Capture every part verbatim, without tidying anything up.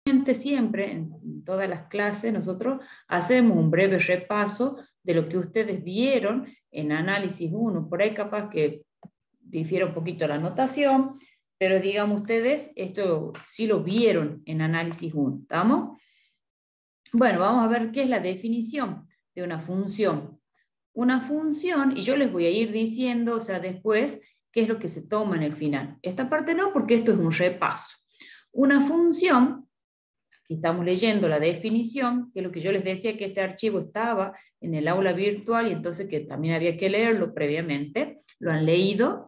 Siempre, en todas las clases, nosotros hacemos un breve repaso de lo que ustedes vieron en análisis uno. Por ahí capaz que difiere un poquito la notación, pero digamos ustedes, esto sí lo vieron en análisis uno. ¿Estamos? Bueno, vamos a ver qué es la definición de una función. Una función, y yo les voy a ir diciendo, o sea, después, qué es lo que se toma en el final. Esta parte no, porque esto es un repaso. Una función, aquí estamos leyendo la definición, que es lo que yo les decía, que este archivo estaba en el aula virtual, y entonces que también había que leerlo previamente. ¿Lo han leído?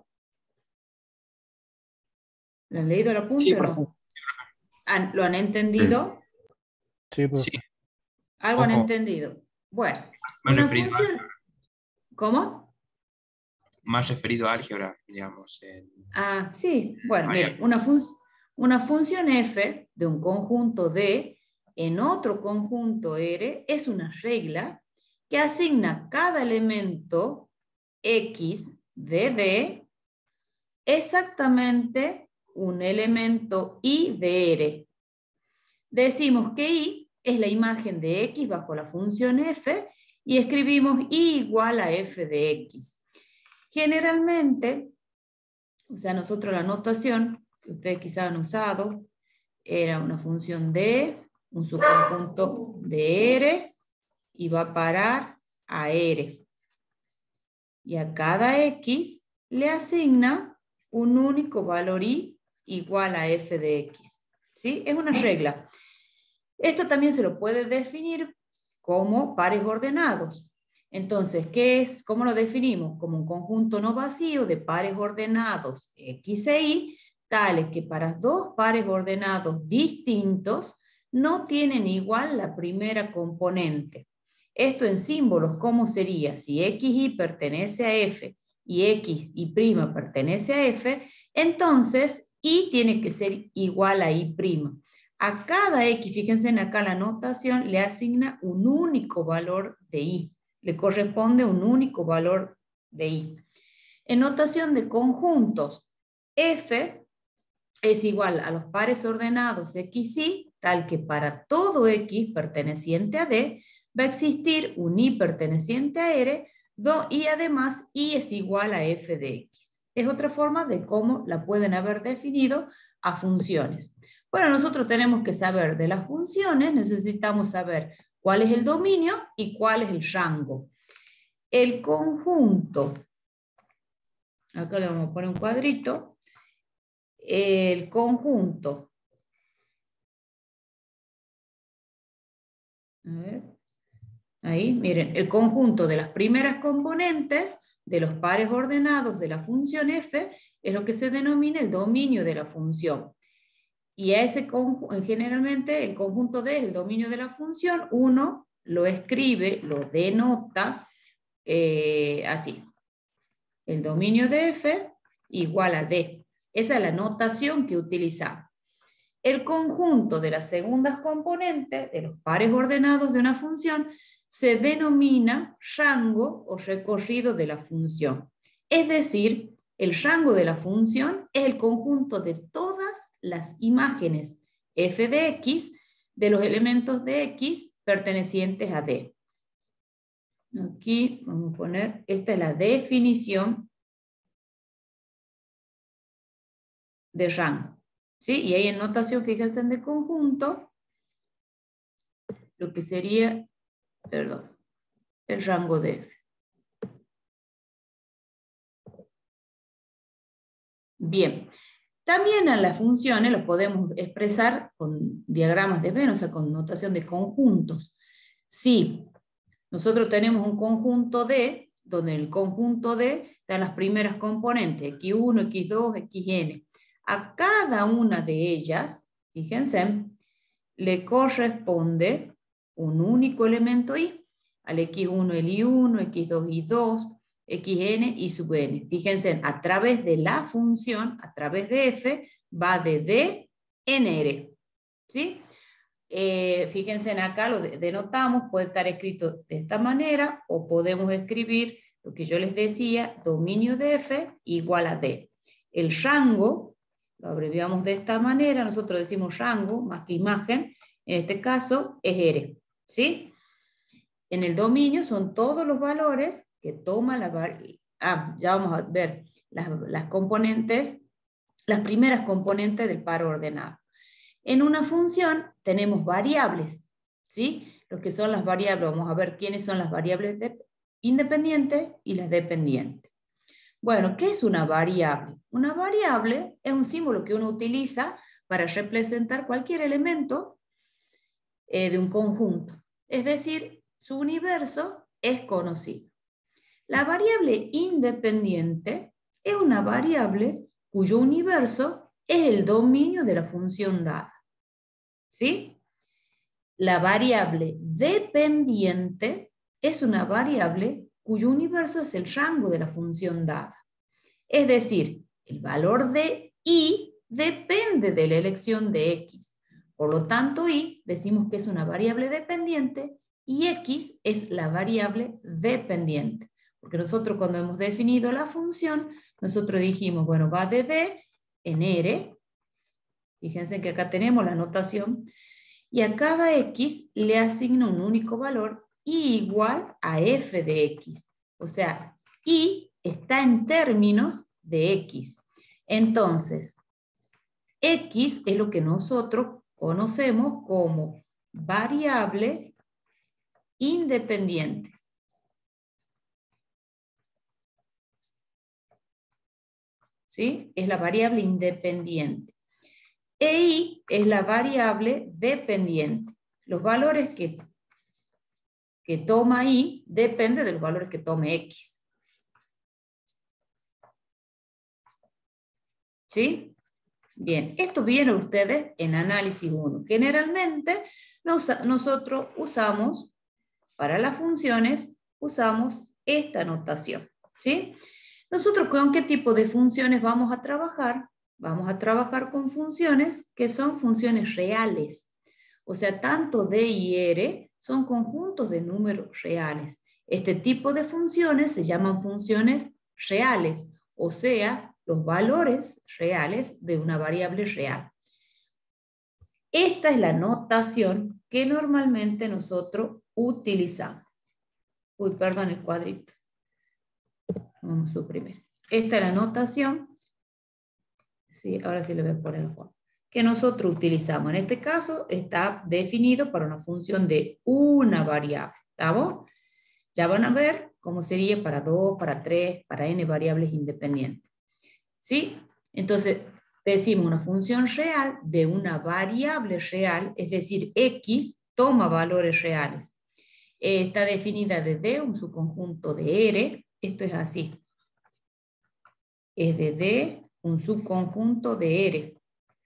¿Lo han leído al apunte Sí, o no? ¿Han- ¿Lo han entendido? Sí, pues. Sí, ¿Algo han ojo, entendido? Bueno, más una referido a, función... ¿Cómo? más referido a álgebra, digamos. en- Ah, sí. Bueno, Variable. miren, una, fun una función f de un conjunto D en otro conjunto R es una regla que asigna a cada elemento X de D exactamente un elemento Y de R. Decimos que Y es la imagen de X bajo la función f y escribimos Y igual a f de X. Generalmente, o sea, nosotros la notación que ustedes quizás han usado era una función de un subconjunto de R y va a parar a R. Y a cada X le asigna un único valor Y igual a f de X. ¿Sí? Es una regla. Esto también se lo puede definir como pares ordenados. Entonces, ¿qué es? ¿Cómo lo definimos? Como un conjunto no vacío de pares ordenados X e Y, tales que para dos pares ordenados distintos no tienen igual la primera componente. Esto en símbolos, ¿cómo sería? Si X y pertenece a F y X y' pertenece a F, entonces Y tiene que ser igual a Y'. A cada X, fíjense en acá la notación, le asigna un único valor de Y. Le corresponde un único valor de Y. En notación de conjuntos, F es igual a los pares ordenados X y, tal que para todo X perteneciente a D va a existir un Y perteneciente a R y además Y es igual a F de X. Es otra forma de cómo la pueden haber definido a funciones. Bueno, nosotros tenemos que saber de las funciones, necesitamos saber cuál es el dominio y cuál es el rango. El conjunto, acá le vamos a poner un cuadrito, el conjunto, a ver, ahí, miren, el conjunto de las primeras componentes de los pares ordenados de la función f es lo que se denomina el dominio de la función. Y a ese generalmente el conjunto D es el dominio de la función, uno lo escribe, lo denota eh, así. El dominio de f igual a D. Esa es la notación que utilizamos. El conjunto de las segundas componentes de los pares ordenados de una función se denomina rango o recorrido de la función. Es decir, el rango de la función es el conjunto de todas las imágenes f de x de los elementos de x pertenecientes a D. Aquí vamos a poner, esta es la definición de rango. ¿Sí? Y ahí en notación, fíjense en de conjunto, lo que sería, perdón, el rango de F. Bien. También a las funciones lo podemos expresar con diagramas de Venn, o sea, con notación de conjuntos. Si nosotros tenemos un conjunto D, donde el conjunto D da las primeras componentes, equis uno, equis dos, equis ene. A cada una de ellas, fíjense, le corresponde un único elemento Y. Al equis uno el I uno, equis dos I dos, xn y sub n. Fíjense, a través de la función, a través de f, va de D en R. ¿Sí? Eh, fíjense en acá, lo denotamos, puede estar escrito de esta manera, o podemos escribir lo que yo les decía, dominio de f igual a D. El rango lo abreviamos de esta manera, nosotros decimos rango más que imagen, en este caso es R, ¿sí? En el dominio son todos los valores que toma la variable. Ah, ya vamos a ver las, las componentes, las primeras componentes del par ordenado. En una función tenemos variables, ¿sí? Lo que son las variables, vamos a ver quiénes son las variables de, independientes y las dependientes. Bueno, ¿qué es una variable? Una variable es un símbolo que uno utiliza para representar cualquier elemento eh, de un conjunto. Es decir, su universo es conocido. La variable independiente es una variable cuyo universo es el dominio de la función dada. ¿Sí? La variable dependiente es una variable cuyo universo es el rango de la función dada. Es decir, el valor de y depende de la elección de x. Por lo tanto, y decimos que es una variable dependiente y x es la variable dependiente. Porque nosotros cuando hemos definido la función, nosotros dijimos, bueno, va de d en R. Fíjense que acá tenemos la notación. Y a cada x le asigno un único valor y igual a f de x. O sea, y está en términos de x. Entonces, x es lo que nosotros conocemos como variable independiente. ¿Sí? Es la variable independiente. E y es la variable dependiente. Los valores que, que toma y dependen de los valores que tome x. ¿Sí? Bien, esto viene a ustedes en análisis uno. Generalmente nos, nosotros usamos, para las funciones, usamos esta notación. ¿Sí? Nosotros, ¿con qué tipo de funciones vamos a trabajar? Vamos a trabajar con funciones que son funciones reales. O sea, tanto D y R son conjuntos de números reales. Este tipo de funciones se llaman funciones reales, o sea, los valores reales de una variable real. Esta es la notación que normalmente nosotros utilizamos. Uy, perdón, el cuadrito. Vamos a suprimir. Esta es la notación. Sí, ahora sí le voy a poner el Juan. Que nosotros utilizamos. En este caso está definido para una función de una variable. ¿Estamos? Ya van a ver cómo sería para dos, para tres, para n variables independientes. ¿Sí? Entonces, decimos una función real de una variable real, es decir, x toma valores reales. Eh, está definida de D, un subconjunto de R. Esto es así. Es de D, un subconjunto de R.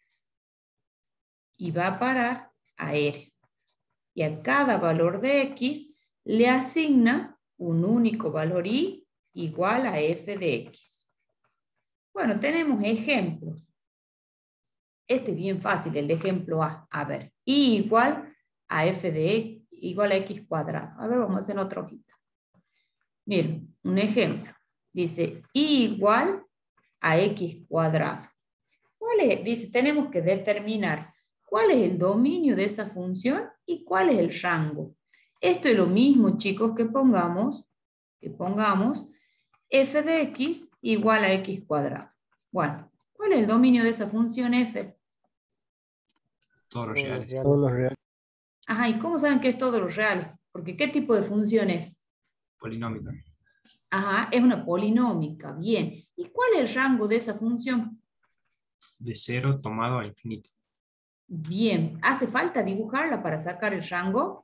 Y va a parar a R. Y a cada valor de x le asigna un único valor y igual a f de x. Bueno, tenemos ejemplos. Este es bien fácil, el ejemplo A. A ver, y igual a f de x, igual a x cuadrado. A ver, vamos a hacer otra hojita. Miren, un ejemplo. Dice, y igual a x cuadrado. ¿Cuál es? Dice, tenemos que determinar cuál es el dominio de esa función y cuál es el rango. Esto es lo mismo, chicos, que pongamos, que pongamos f de x igual a x cuadrado. Bueno, ¿cuál es el dominio de esa función f? Todos los reales. Todos los reales. Ajá, ¿y cómo saben que es todos los reales? Porque ¿qué tipo de función es? Polinómica. Ajá, es una polinómica, bien. ¿Y cuál es el rango de esa función? De cero tomado a infinito. Bien, ¿hace falta dibujarla para sacar el rango?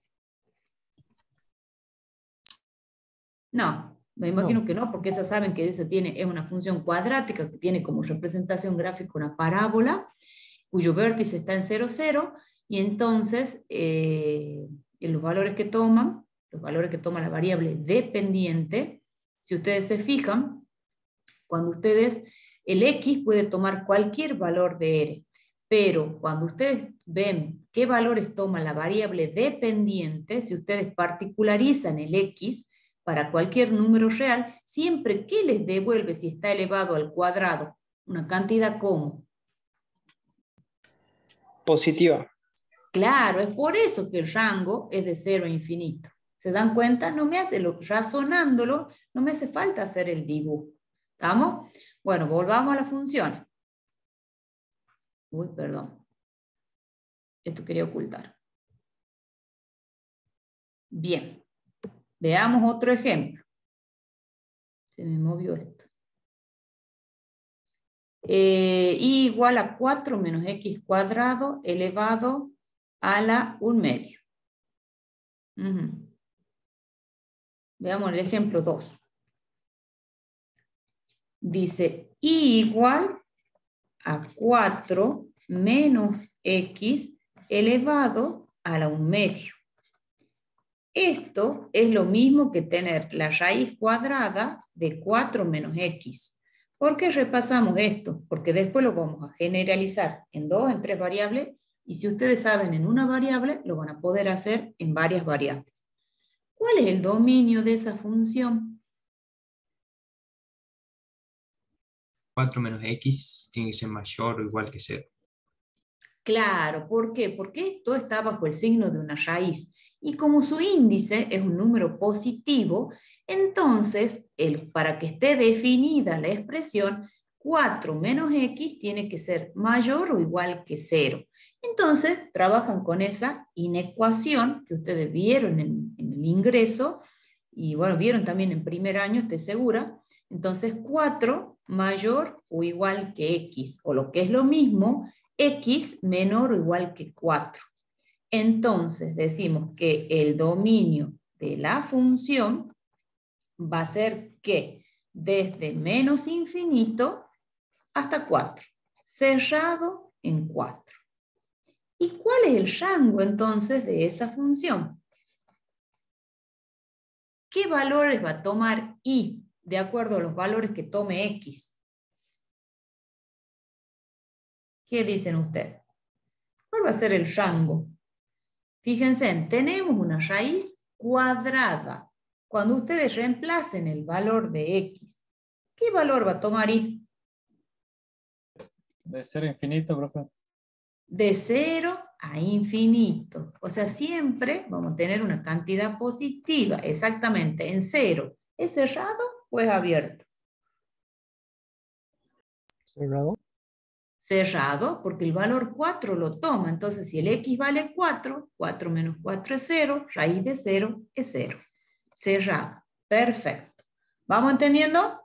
No, me imagino No. que no, porque esa saben que esa tiene, es una función cuadrática que tiene como representación gráfica una parábola, cuyo vértice está en cero, cero, y entonces eh, en los valores que toman, los valores que toma la variable dependiente, si ustedes se fijan, cuando ustedes, el x puede tomar cualquier valor de R, pero cuando ustedes ven qué valores toma la variable dependiente, si ustedes particularizan el x para cualquier número real, siempre que les devuelve si está elevado al cuadrado, una cantidad como Positiva. Claro, es por eso que el rango es de cero a infinito. ¿Se dan cuenta? No me hace, lo, razonándolo, no me hace falta hacer el dibujo. ¿Estamos? Bueno, volvamos a las funciones. Uy, perdón. Esto quería ocultar. Bien. Veamos otro ejemplo. Se me movió esto. Eh, y igual a cuatro menos x cuadrado elevado a la un medio. Uh-huh. Veamos el ejemplo dos. Dice, y igual a cuatro menos x elevado a la un medio. Esto es lo mismo que tener la raíz cuadrada de cuatro menos x. ¿Por qué repasamos esto? Porque después lo vamos a generalizar en dos, en tres variables, y si ustedes saben en una variable, lo van a poder hacer en varias variables. ¿Cuál es el dominio de esa función? cuatro menos x tiene que ser mayor o igual que cero. Claro, ¿por qué? Porque esto está bajo el signo de una raíz. Y como su índice es un número positivo, entonces, el, para que esté definida la expresión, cuatro menos x tiene que ser mayor o igual que cero. Entonces, trabajan con esa inecuación que ustedes vieron en, en el ingreso, y bueno, vieron también en primer año, estoy segura. Entonces, cuatro mayor o igual que x, o lo que es lo mismo, x menor o igual que cuatro. Entonces decimos que el dominio de la función va a ser que desde menos infinito hasta cuatro, cerrado en cuatro. ¿Y cuál es el rango entonces de esa función? ¿Qué valores va a tomar y de acuerdo a los valores que tome x? ¿Qué dicen ustedes? ¿Cuál va a ser el rango? Fíjense, tenemos una raíz cuadrada. Cuando ustedes reemplacen el valor de x, ¿qué valor va a tomar y? De cero a infinito, profe. De cero a infinito. O sea, siempre vamos a tener una cantidad positiva, exactamente, en cero. ¿Es cerrado o es abierto? Cerrado. Cerrado, porque el valor cuatro lo toma. Entonces, si el x vale cuatro, cuatro menos cuatro es cero, raíz de cero es cero. Cerrado. Perfecto. ¿Vamos entendiendo?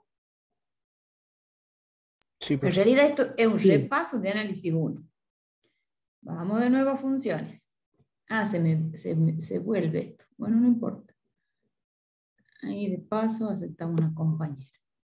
Sí, En profe. realidad esto es un Sí. repaso de análisis uno. Vamos de nuevo a funciones. Ah, se me, se me se vuelve esto. Bueno, no importa. Ahí de paso aceptamos una compañera.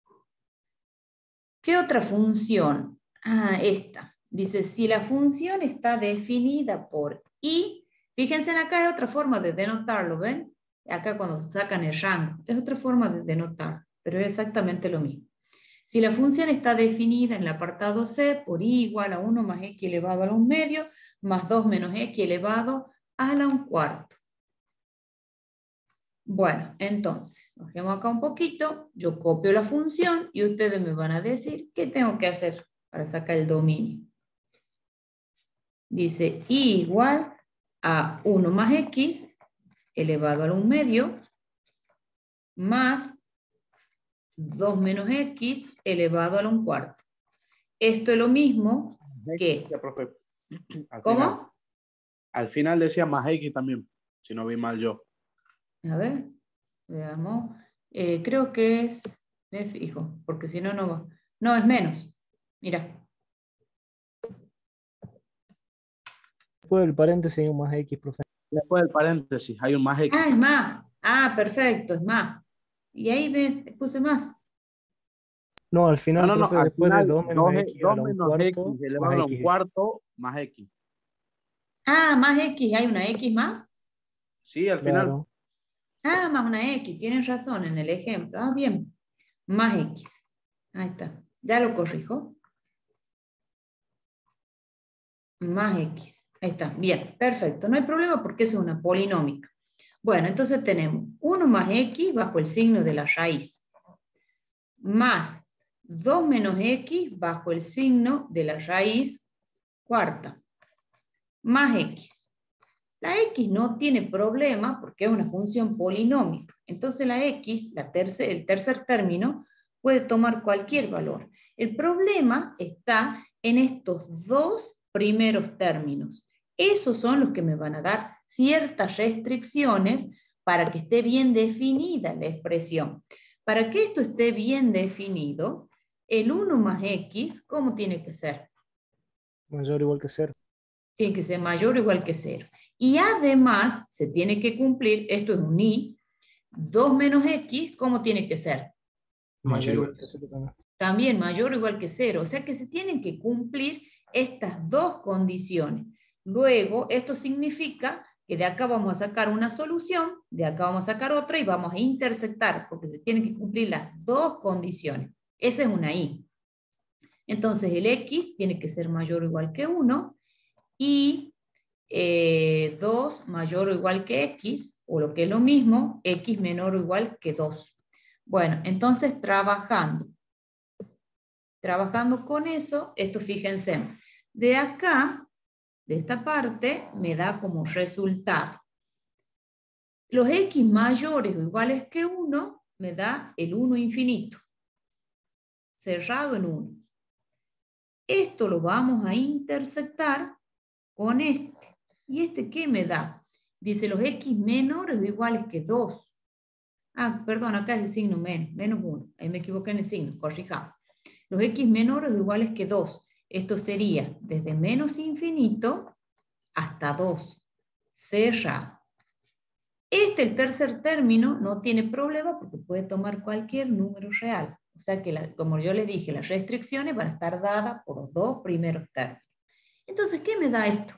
¿Qué otra función? Ah, esta. Dice, si la función está definida por i, fíjense en acá hay otra forma de denotarlo, ¿ven? Acá cuando sacan el rango, es otra forma de denotar, pero es exactamente lo mismo. Si la función está definida en el apartado C por i igual a uno más x elevado a la un medio, más dos menos x elevado a la un cuarto. Bueno, entonces, bajemos acá un poquito, yo copio la función y ustedes me van a decir qué tengo que hacer para sacar el dominio. Dice i igual a uno más x elevado a la un medio más dos menos x elevado a la un cuarto. Esto es lo mismo que... Ya, profe. Al ¿Cómo? Final, al final decía más X también, si no vi mal yo. A ver, veamos. Eh, creo que es... Me fijo, porque si no, no va. No, es menos. Mira. Después del paréntesis hay un más X, profe. Después del paréntesis hay un más X. Ah, es más. Ah, perfecto, es más. Y ahí me puse más. No, al final, No, no, no, profe, al después final, de dos menos dos X a dos la un menos cuarto, X elevado más a un X. cuarto, más X. Ah, más X, ¿hay una X más? Sí, al final. Claro. Ah, más una X, tienen razón en el ejemplo. Ah, bien. Más X. Ahí está. Ya lo corrijo. Más X. Ahí está. Bien, perfecto. No hay problema porque eso es una polinómica. Bueno, entonces tenemos uno más X bajo el signo de la raíz. Más dos menos X bajo el signo de la raíz cuarta. más X. La X no tiene problema porque es una función polinómica. Entonces la X, la tercer, el tercer término, puede tomar cualquier valor. El problema está en estos dos primeros términos. Esos son los que me van a dar ciertas restricciones para que esté bien definida la expresión. Para que esto esté bien definido, el uno más X, ¿cómo tiene que ser? Mayor o igual que cero. Tiene que ser mayor o igual que cero. Y además, se tiene que cumplir, esto es un y, dos menos X, ¿cómo tiene que ser? Mayor o igual igual que que cero. cero también. También mayor o igual que cero. O sea que se tienen que cumplir estas dos condiciones. Luego, esto significa que de acá vamos a sacar una solución, de acá vamos a sacar otra y vamos a intersectar, porque se tienen que cumplir las dos condiciones. Esa es una y. Entonces el X tiene que ser mayor o igual que uno y eh, dos mayor o igual que X, o lo que es lo mismo, X menor o igual que dos. Bueno, entonces trabajando. Trabajando con eso, esto fíjense, de acá, de esta parte, me da como resultado. Los X mayores o iguales que uno, me da el uno infinito, cerrado en uno. Esto lo vamos a intersectar con este. ¿Y este qué me da? Dice los X menores o iguales que dos. Ah, perdón, acá es el signo menos, menos uno. Ahí me equivoqué en el signo, corrijamos. Los X menores o iguales que dos. Esto sería desde menos infinito hasta dos. Cerrado. Este, el tercer término, no tiene problema porque puede tomar cualquier número real. O sea que, la, como yo le dije, las restricciones van a estar dadas por los dos primeros términos. Entonces, ¿qué me da esto?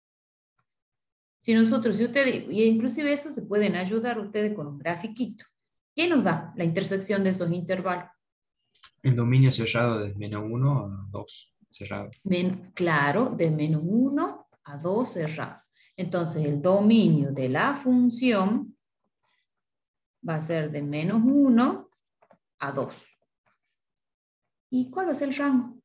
Si nosotros, si ustedes, y inclusive eso se pueden ayudar ustedes con un grafiquito. ¿Qué nos da la intersección de esos intervalos? El dominio cerrado de menos uno a dos cerrado. Men, claro, de menos uno a dos cerrado. Entonces, el dominio de la función va a ser de menos uno a dos. ¿Y cuál va a ser el rango?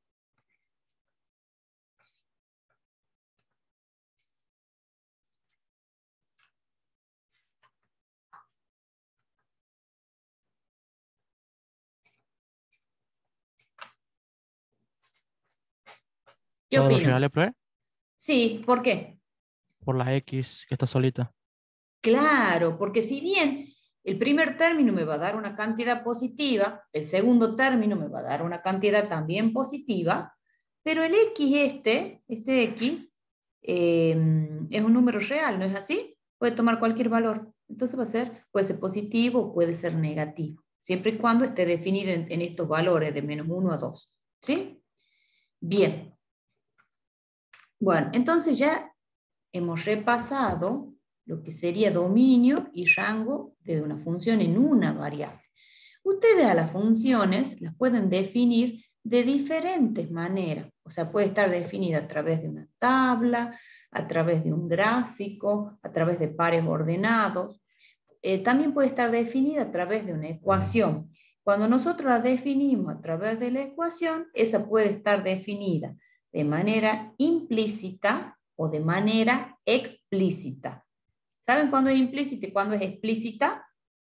¿Qué Todos los opinan? reales, pues, Sí, ¿por qué? por la X que está solita. Claro, porque si bien el primer término me va a dar una cantidad positiva, el segundo término me va a dar una cantidad también positiva, pero el X este, este X, eh, es un número real, ¿no es así? Puede tomar cualquier valor. Entonces va a ser, puede ser positivo o puede ser negativo, siempre y cuando esté definido en, en estos valores de menos uno a dos. ¿Sí? Bien. Bueno, entonces ya hemos repasado lo que sería dominio y rango de una función en una variable. Ustedes a las funciones las pueden definir de diferentes maneras. O sea, puede estar definida a través de una tabla, a través de un gráfico, a través de pares ordenados. Eh, también puede estar definida a través de una ecuación. Cuando nosotros la definimos a través de la ecuación, esa puede estar definida de manera implícita o de manera explícita. ¿Saben cuándo es implícita y cuándo es explícita?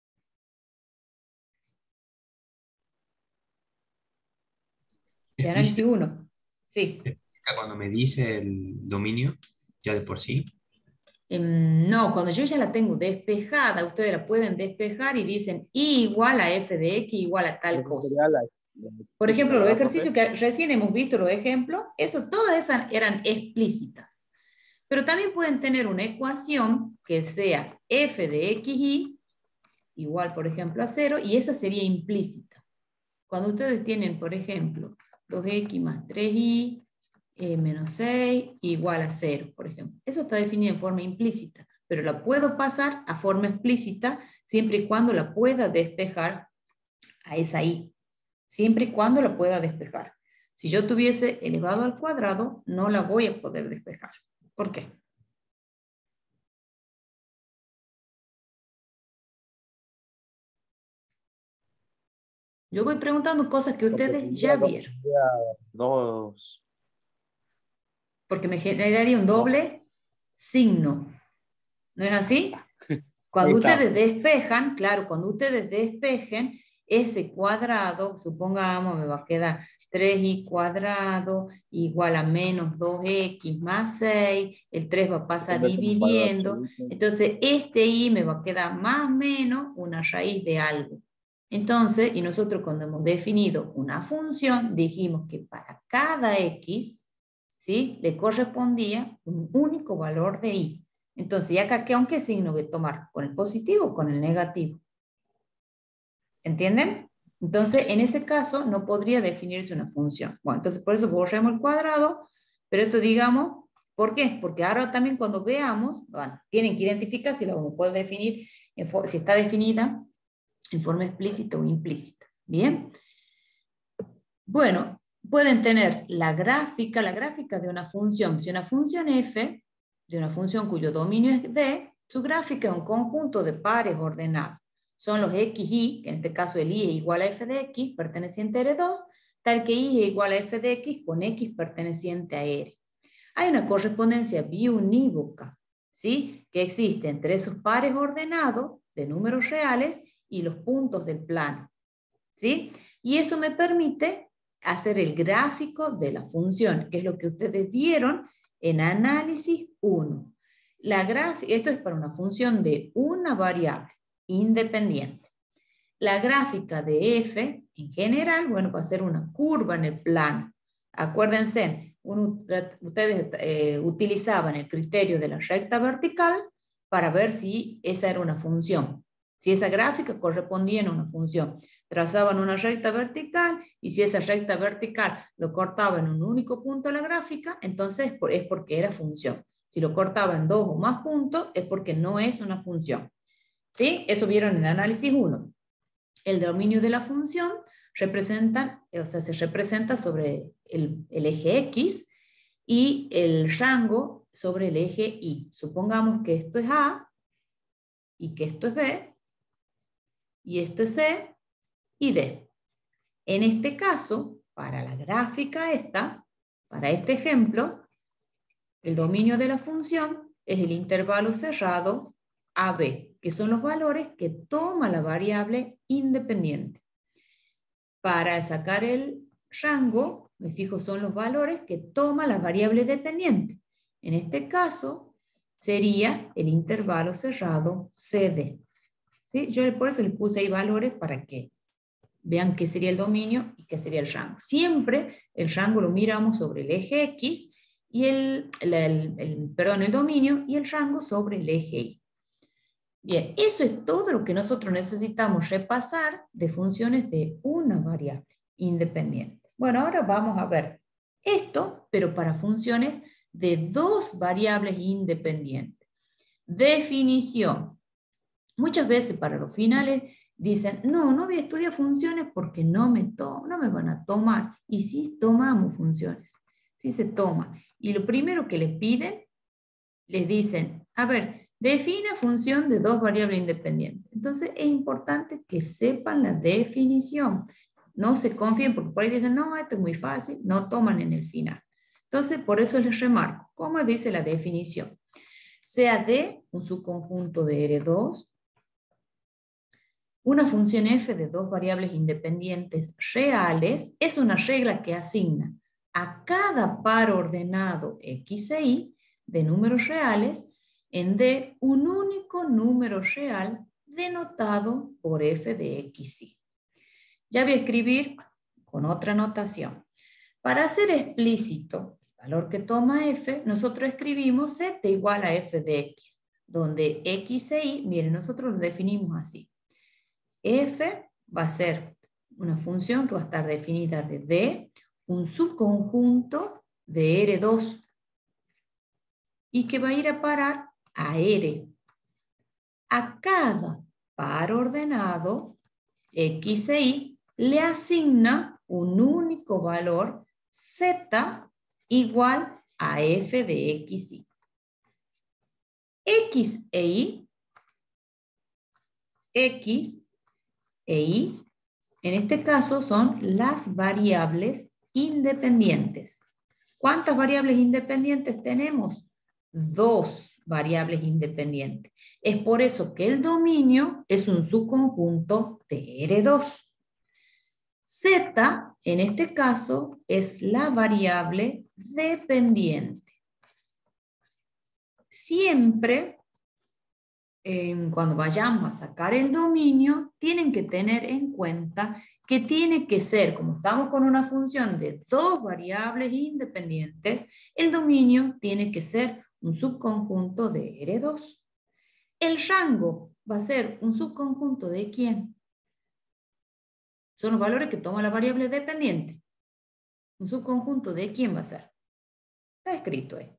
De análisis Explícita uno. Sí. explícita cuando me dice el dominio, ya de por sí. Em, no, cuando yo ya la tengo despejada, ustedes la pueden despejar y dicen I igual a f de x igual a tal Eso cosa. sería la- la Por ejemplo, los ¿verdad, ejercicios profe? que recién hemos visto, los ejemplos, eso, todas esas eran explícitas. Pero también pueden tener una ecuación que sea f de xy igual, por ejemplo, a cero, y esa sería implícita. Cuando ustedes tienen, por ejemplo, dos x más tres y eh, menos seis igual a cero, por ejemplo. Eso está definido en forma implícita, pero la puedo pasar a forma explícita siempre y cuando la pueda despejar a esa y. Siempre y cuando la pueda despejar. Si yo tuviese elevado al cuadrado, no la voy a poder despejar. ¿Por qué? Yo voy preguntando cosas que Porque ustedes tendría ya dos, vieron. tendría dos, Porque me generaría un dos- doble. signo. ¿No es así? Cuando ustedes despejan, claro, cuando ustedes despejen ese cuadrado, supongamos me va a quedar tres y cuadrado igual a menos dos equis más seis, el tres va a pasar dividiendo, entonces este y me va a quedar más o menos una raíz de algo. Entonces, y nosotros cuando hemos definido una función, dijimos que para cada x, ¿sí?, le correspondía un único valor de y. Entonces, ¿y acá qué, qué signo voy a tomar? ¿Con el positivo o con el negativo? ¿Entienden? Entonces, en ese caso, no podría definirse una función. Bueno, entonces por eso borremos el cuadrado, pero esto digamos, ¿por qué? Porque ahora también cuando veamos, bueno, tienen que identificar si lo puede definir, si está definida en forma explícita o implícita. ¿Bien? Bueno, pueden tener la gráfica, la gráfica de una función. Si una función f, de una función cuyo dominio es D, su gráfica es un conjunto de pares ordenados. Son los x, y, que en este caso el y es igual a f de x, perteneciente a R dos, tal que y es igual a f de x con x perteneciente a R. Hay una correspondencia biunívoca, ¿sí?, que existe entre esos pares ordenados de números reales y los puntos del plano, ¿sí? Y eso me permite hacer el gráfico de la función, que es lo que ustedes vieron en análisis uno. La gráfica, esto es para una función de una variable independiente. La gráfica de f, en general, bueno, va a ser una curva en el plano. Acuérdense, uno, ustedes eh, utilizaban el criterio de la recta vertical para ver si esa era una función. Si esa gráfica correspondía a una función. Trazaban una recta vertical y si esa recta vertical lo cortaba en un único punto de la gráfica, entonces es porque era función. Si lo cortaba en dos o más puntos, es porque no es una función. ¿Sí? Eso vieron en el análisis uno. El dominio de la función representa, o sea, se representa sobre el, el eje X y el rango sobre el eje Y. Supongamos que esto es A y que esto es B y esto es C y D. En este caso, para la gráfica esta, para este ejemplo, el dominio de la función es el intervalo cerrado A B, que son los valores que toma la variable independiente. Para sacar el rango, me fijo, son los valores que toma la variable dependiente. En este caso, sería el intervalo cerrado C D. ¿Sí? Yo por eso les puse ahí valores para que vean qué sería el dominio y qué sería el rango. Siempre el rango lo miramos sobre el eje X y el, el, el, el, perdón, el dominio y el rango sobre el eje Y. Bien, eso es todo lo que nosotros necesitamos repasar de funciones de una variable independiente. Bueno, ahora vamos a ver esto, pero para funciones de dos variables independientes. Definición. Muchas veces para los finales dicen, no, no voy a estudiar funciones porque no me, to no me van a tomar. Y sí tomamos funciones, sí se toma. Y lo primero que les piden, les dicen, a ver, defina función de dos variables independientes. Entonces es importante que sepan la definición. No se confíen porque por ahí dicen, no, esto es muy fácil, no toman en el final. Entonces por eso les remarco, ¿cómo dice la definición? Sea D un subconjunto de R dos, una función f de dos variables independientes reales es una regla que asigna a cada par ordenado X e Y de números reales en D un único número real denotado por f de X y. Ya voy a escribir con otra notación. Para hacer explícito el valor que toma f, nosotros escribimos z igual a f de x, donde x e y, miren, nosotros lo definimos así. F va a ser una función que va a estar definida de D, un subconjunto de R dos, y que va a ir a parar a R. A cada par ordenado, X e Y, le asigna un único valor Z igual a F de X y. X e Y, X e Y, en este caso son las variables independientes. ¿Cuántas variables independientes tenemos? dos variables independientes. Es por eso que el dominio es un subconjunto de R dos. Z, en este caso, es la variable dependiente. Siempre, eh, cuando vayamos a sacar el dominio, tienen que tener en cuenta que tiene que ser, como estamos con una función de dos variables independientes, el dominio tiene que ser un subconjunto de R dos. El rango va a ser un subconjunto de ¿quién? Son los valores que toma la variable dependiente. Un subconjunto de ¿quién va a ser? Está escrito ahí.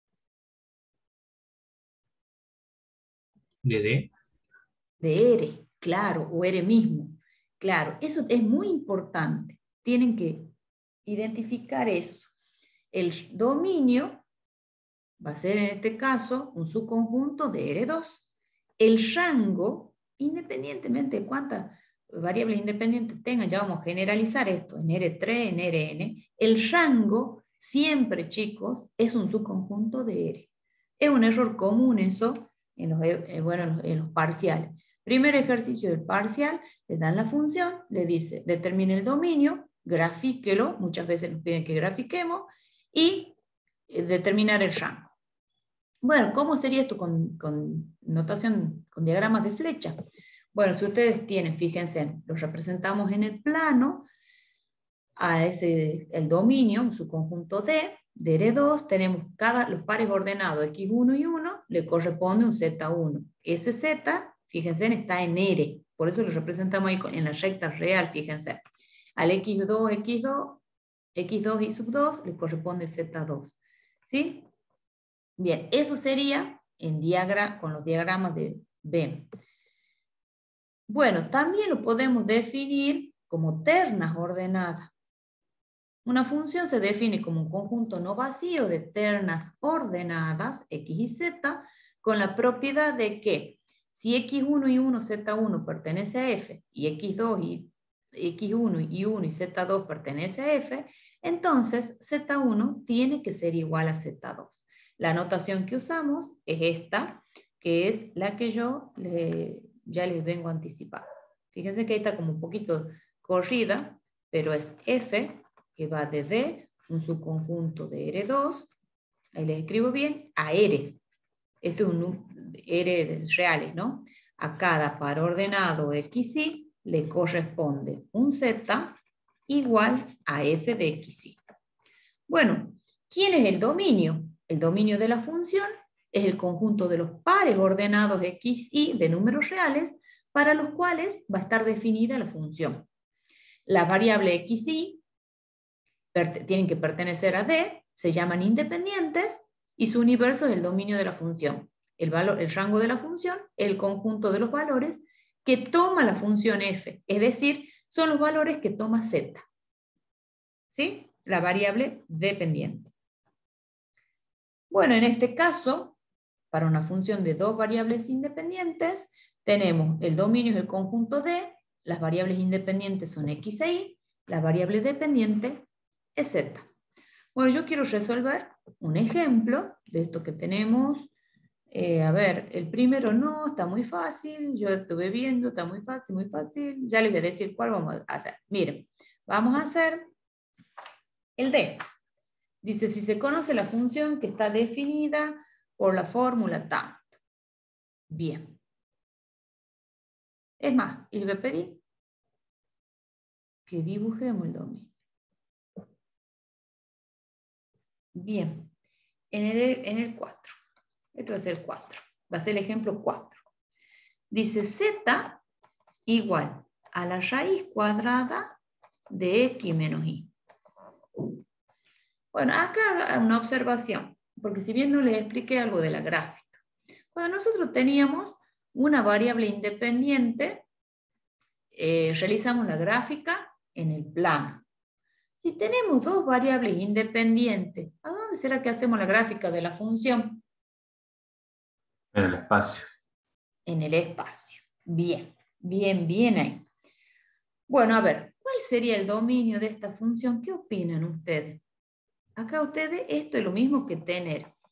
¿De D? De R, claro, o R mismo. Claro, eso es muy importante. Tienen que identificar eso. El dominio va a ser en este caso un subconjunto de R dos. El rango, independientemente de cuántas variables independientes tengan, ya vamos a generalizar esto en R tres, en R N, el rango siempre, chicos, es un subconjunto de R. Es un error común eso en los, eh, bueno, en los, en los parciales. Primer ejercicio del parcial, le dan la función, le dice, determine el dominio, grafíquelo, muchas veces nos piden que grafiquemos, y eh, determinar el rango. Bueno, ¿cómo sería esto con, con notación, con diagramas de flecha? Bueno, si ustedes tienen, fíjense, los representamos en el plano, a ese, el dominio, su conjunto D, de R dos, tenemos cada, los pares ordenados X uno y uno, le corresponde un Z uno. Ese Z, fíjense, está en R, por eso lo representamos ahí en la recta real, fíjense. Al X dos, X dos, X dos y sub dos, le corresponde el Z dos. ¿Sí? Bien, eso sería en diagrama, con los diagramas de B E M. Bueno, también lo podemos definir como ternas ordenadas. Una función se define como un conjunto no vacío de ternas ordenadas, X y Z, con la propiedad de que si X uno y uno, Z uno pertenece a F, y X dos y X uno y uno y Z dos pertenece a F, entonces Z uno tiene que ser igual a Z dos. La notación que usamos es esta, que es la que yo le, ya les vengo a anticipar. Fíjense que ahí está como un poquito corrida, pero es F, que va de D, un subconjunto de R dos, ahí les escribo bien, a R. Este es un R de reales, ¿no? A cada par ordenado X Y le corresponde un Z igual a F de X Y. Bueno, ¿quién es el dominio? El dominio de la función es el conjunto de los pares ordenados X Y de números reales para los cuales va a estar definida la función. Las variables X Y tienen que pertenecer a D, se llaman independientes y su universo es el dominio de la función. El, valor, el rango de la función es el conjunto de los valores que toma la función F, es decir, son los valores que toma Z. ¿Sí? La variable dependiente. Bueno, en este caso, para una función de dos variables independientes, tenemos el dominio es el conjunto D, las variables independientes son X e Y, la variable dependiente es Z. Bueno, yo quiero resolver un ejemplo de esto que tenemos. Eh, a ver, el primero no, está muy fácil, yo estuve viendo, está muy fácil, muy fácil. Ya les voy a decir cuál vamos a hacer. Miren, vamos a hacer el D. Dice, si se conoce la función que está definida por la fórmula tanto. Bien. Es más, y le voy a pedir que dibujemos el dominio. Bien. En el, en el cuatro. Esto va a ser el cuatro. Va a ser el ejemplo cuatro. Dice Z igual a la raíz cuadrada de X menos Y. Bueno, acá una observación, porque si bien no les expliqué algo de la gráfica. Cuando nosotros teníamos una variable independiente, eh, realizamos la gráfica en el plano. Si tenemos dos variables independientes, ¿a dónde será que hacemos la gráfica de la función? En el espacio. En el espacio. Bien, bien, bien ahí. Bueno, a ver, ¿cuál sería el dominio de esta función? ¿Qué opinan ustedes? Acá ustedes, esto es lo mismo que tener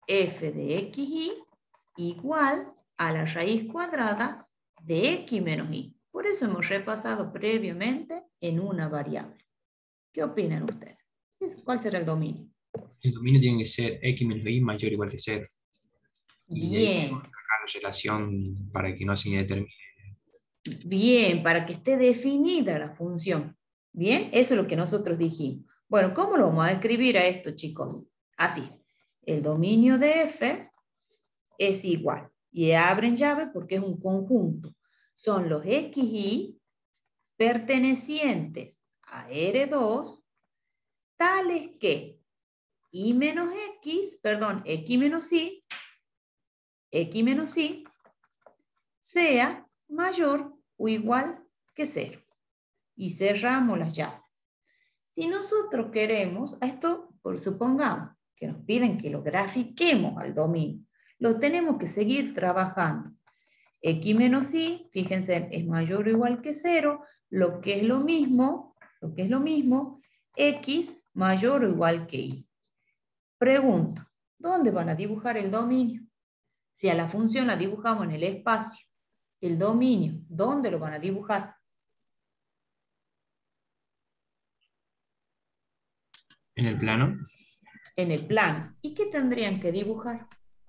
f de xy igual a la raíz cuadrada de x menos y. Por eso hemos repasado previamente en una variable. ¿Qué opinan ustedes? ¿Cuál será el dominio? El dominio tiene que ser x menos y mayor o igual que cero. Y de ahí Bien, tenemos que sacar la relación para que no se indetermine. bien, para que esté definida la función. Bien, eso es lo que nosotros dijimos. Bueno, ¿cómo lo vamos a escribir a esto, chicos? Así, el dominio de f es igual. Y abren llave porque es un conjunto. Son los xy pertenecientes a R dos, tales que y menos x, perdón, x menos y, x menos y, sea mayor o igual que cero. Y cerramos las llaves. Si nosotros queremos, a esto, por supongamos que nos piden que lo grafiquemos al dominio, lo tenemos que seguir trabajando. X menos y, fíjense, es mayor o igual que cero, lo que es lo mismo, lo que es lo mismo, x mayor o igual que y. Pregunto, ¿dónde van a dibujar el dominio? Si a la función la dibujamos en el espacio, el dominio, ¿dónde lo van a dibujar? En el plano, En el plano. ¿Y qué tendrían que dibujar?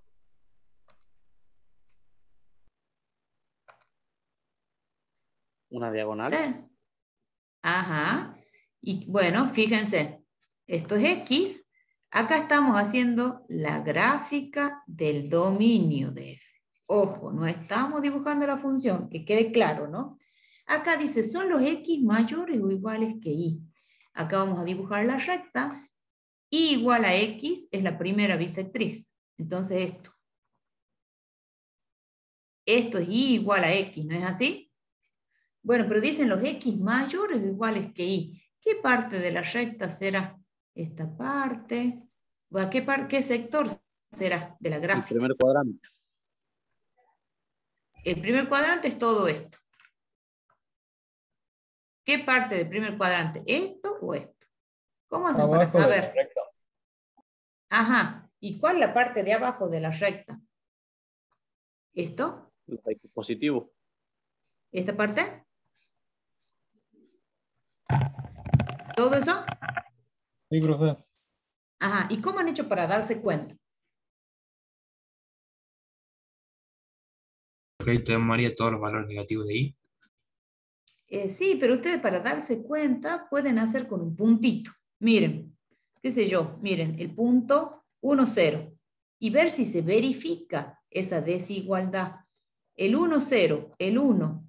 Una diagonal. ¿Eh? Ajá. Y bueno, fíjense, esto es x. Acá estamos haciendo la gráfica del dominio de f. Ojo, no estamos dibujando la función, que quede claro, ¿no? Acá dice, son los x mayores o iguales que y. Acá vamos a dibujar la recta. Y igual a x es la primera bisectriz. Entonces esto. Esto es y igual a x, ¿no es así? Bueno, pero dicen los x mayores o iguales que y. ¿Qué parte de la recta será? Esta parte. ¿A qué, par qué sector será de la El gráfica? primer cuadrante. El primer cuadrante es todo esto. ¿Qué parte del primer cuadrante? ¿Esto o esto? ¿Cómo hacen para Abajo de la saber? recta. Ajá. ¿Y cuál es la parte de abajo de la recta? ¿Esto? El positivo. ¿Esta parte? ¿Todo eso? Sí, profe. Ajá. ¿Y cómo han hecho para darse cuenta? ok, tomaría todos los valores negativos de y. Eh, sí, pero ustedes para darse cuenta pueden hacer con un puntito. Miren, qué sé yo, miren, el punto uno, cero. Y ver si se verifica esa desigualdad. El uno, cero, el uno,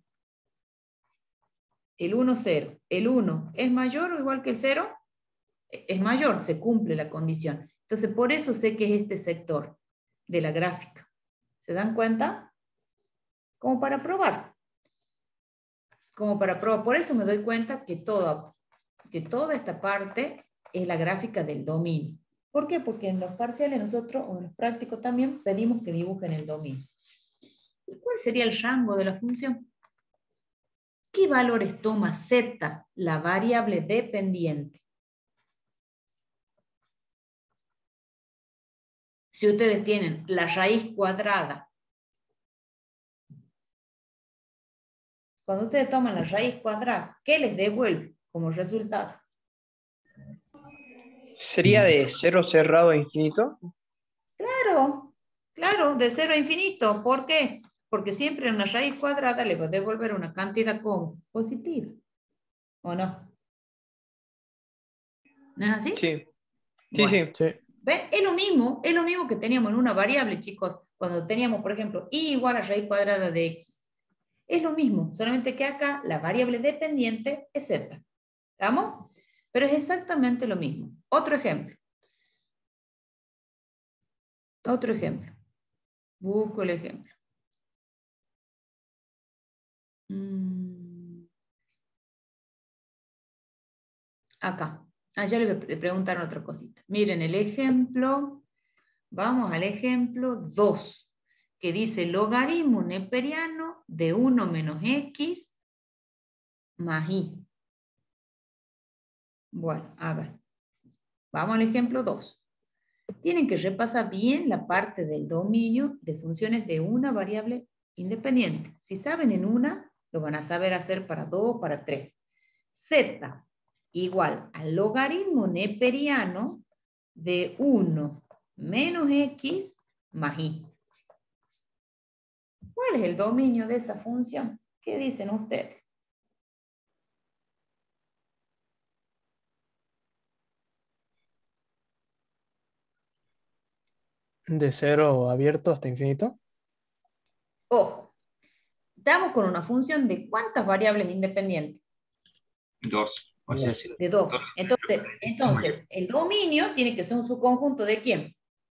el uno, cero, el uno, ¿es mayor o igual que el cero? Es mayor, se cumple la condición. Entonces, por eso sé que es este sector de la gráfica. ¿Se dan cuenta? Como para probar. Como para probar. Por eso me doy cuenta que toda, que toda esta parte es la gráfica del dominio. ¿Por qué? Porque en los parciales nosotros, o en los prácticos también, pedimos que dibujen el dominio. ¿Y cuál sería el rango de la función? ¿Qué valores toma z, la variable dependiente? Si ustedes tienen la raíz cuadrada, cuando ustedes toman la raíz cuadrada, ¿qué les devuelve como resultado? ¿Sería de cero cerrado a infinito? Claro, claro, de cero a infinito. ¿Por qué? Porque siempre una raíz cuadrada le va a devolver una cantidad como positiva. ¿O no? ¿No es así? Sí. Sí, Bueno. sí. Sí. ¿Ven? Es lo mismo, es lo mismo que teníamos en una variable, chicos, cuando teníamos, por ejemplo, y igual a raíz cuadrada de x. Es lo mismo, solamente que acá la variable dependiente es z. ¿Estamos? Pero es exactamente lo mismo. Otro ejemplo. Otro ejemplo. Busco el ejemplo. Mm. Acá. Allá le voy a preguntar otra cosita. Miren el ejemplo. Vamos al ejemplo dos, que dice logaritmo neperiano de uno menos x más y. Bueno, a ver. Vamos al ejemplo dos. tienen que repasar bien la parte del dominio de funciones de una variable independiente. Si saben en una, lo van a saber hacer para dos, para tres. Z igual al logaritmo neperiano de uno menos X más Y. ¿Cuál es el dominio de esa función? ¿Qué dicen ustedes? De cero abierto hasta infinito. Ojo, estamos con una función de ¿cuántas variables independientes? Dos. O sea, si De dos. Entonces, entonces, el dominio tiene que ser un subconjunto ¿de quién?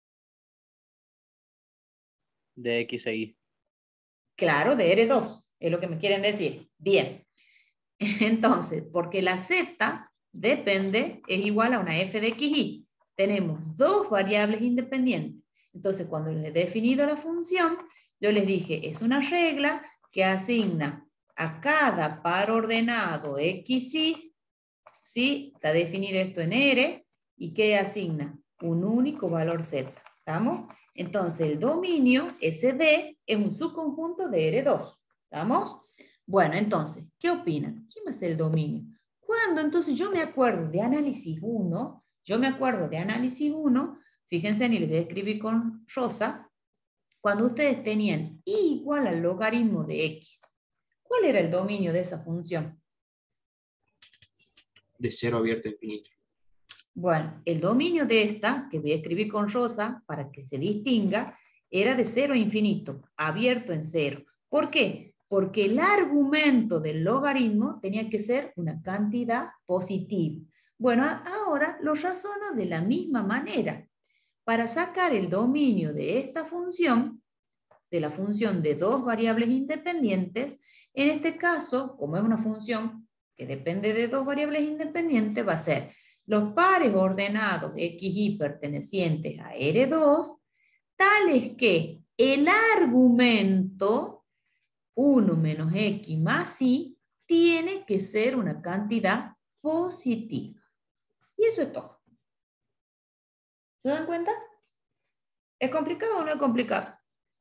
De X e Y. Claro, de R dos, es lo que me quieren decir. Bien. Entonces, porque la Z depende, es igual a una f de X Y. Tenemos dos variables independientes. Entonces, cuando les he definido la función, yo les dije, es una regla que asigna a cada par ordenado X Y, ¿sí? Está definido esto en R, y que asigna un único valor Z. ¿Estamos? Entonces, el dominio S D es un subconjunto de R dos. ¿Estamos? Bueno, entonces, ¿qué opinan? ¿Quién va a ser el dominio? Cuando entonces yo me acuerdo de análisis uno, yo me acuerdo de análisis uno, fíjense, y les voy a escribir con rosa, cuando ustedes tenían y igual al logaritmo de X, ¿cuál era el dominio de esa función? de cero abierto a infinito. Bueno, el dominio de esta, que voy a escribir con rosa para que se distinga, era de cero a infinito, abierto en cero. ¿Por qué? Porque el argumento del logaritmo tenía que ser una cantidad positiva. Bueno, ahora lo razono de la misma manera. Para sacar el dominio de esta función, de la función de dos variables independientes, en este caso, como es una función que depende de dos variables independientes, va a ser los pares ordenados X Y pertenecientes a R dos, tales que el argumento uno menos X más Y tiene que ser una cantidad positiva. Y eso es todo. ¿Se dan cuenta? ¿Es complicado o no es complicado?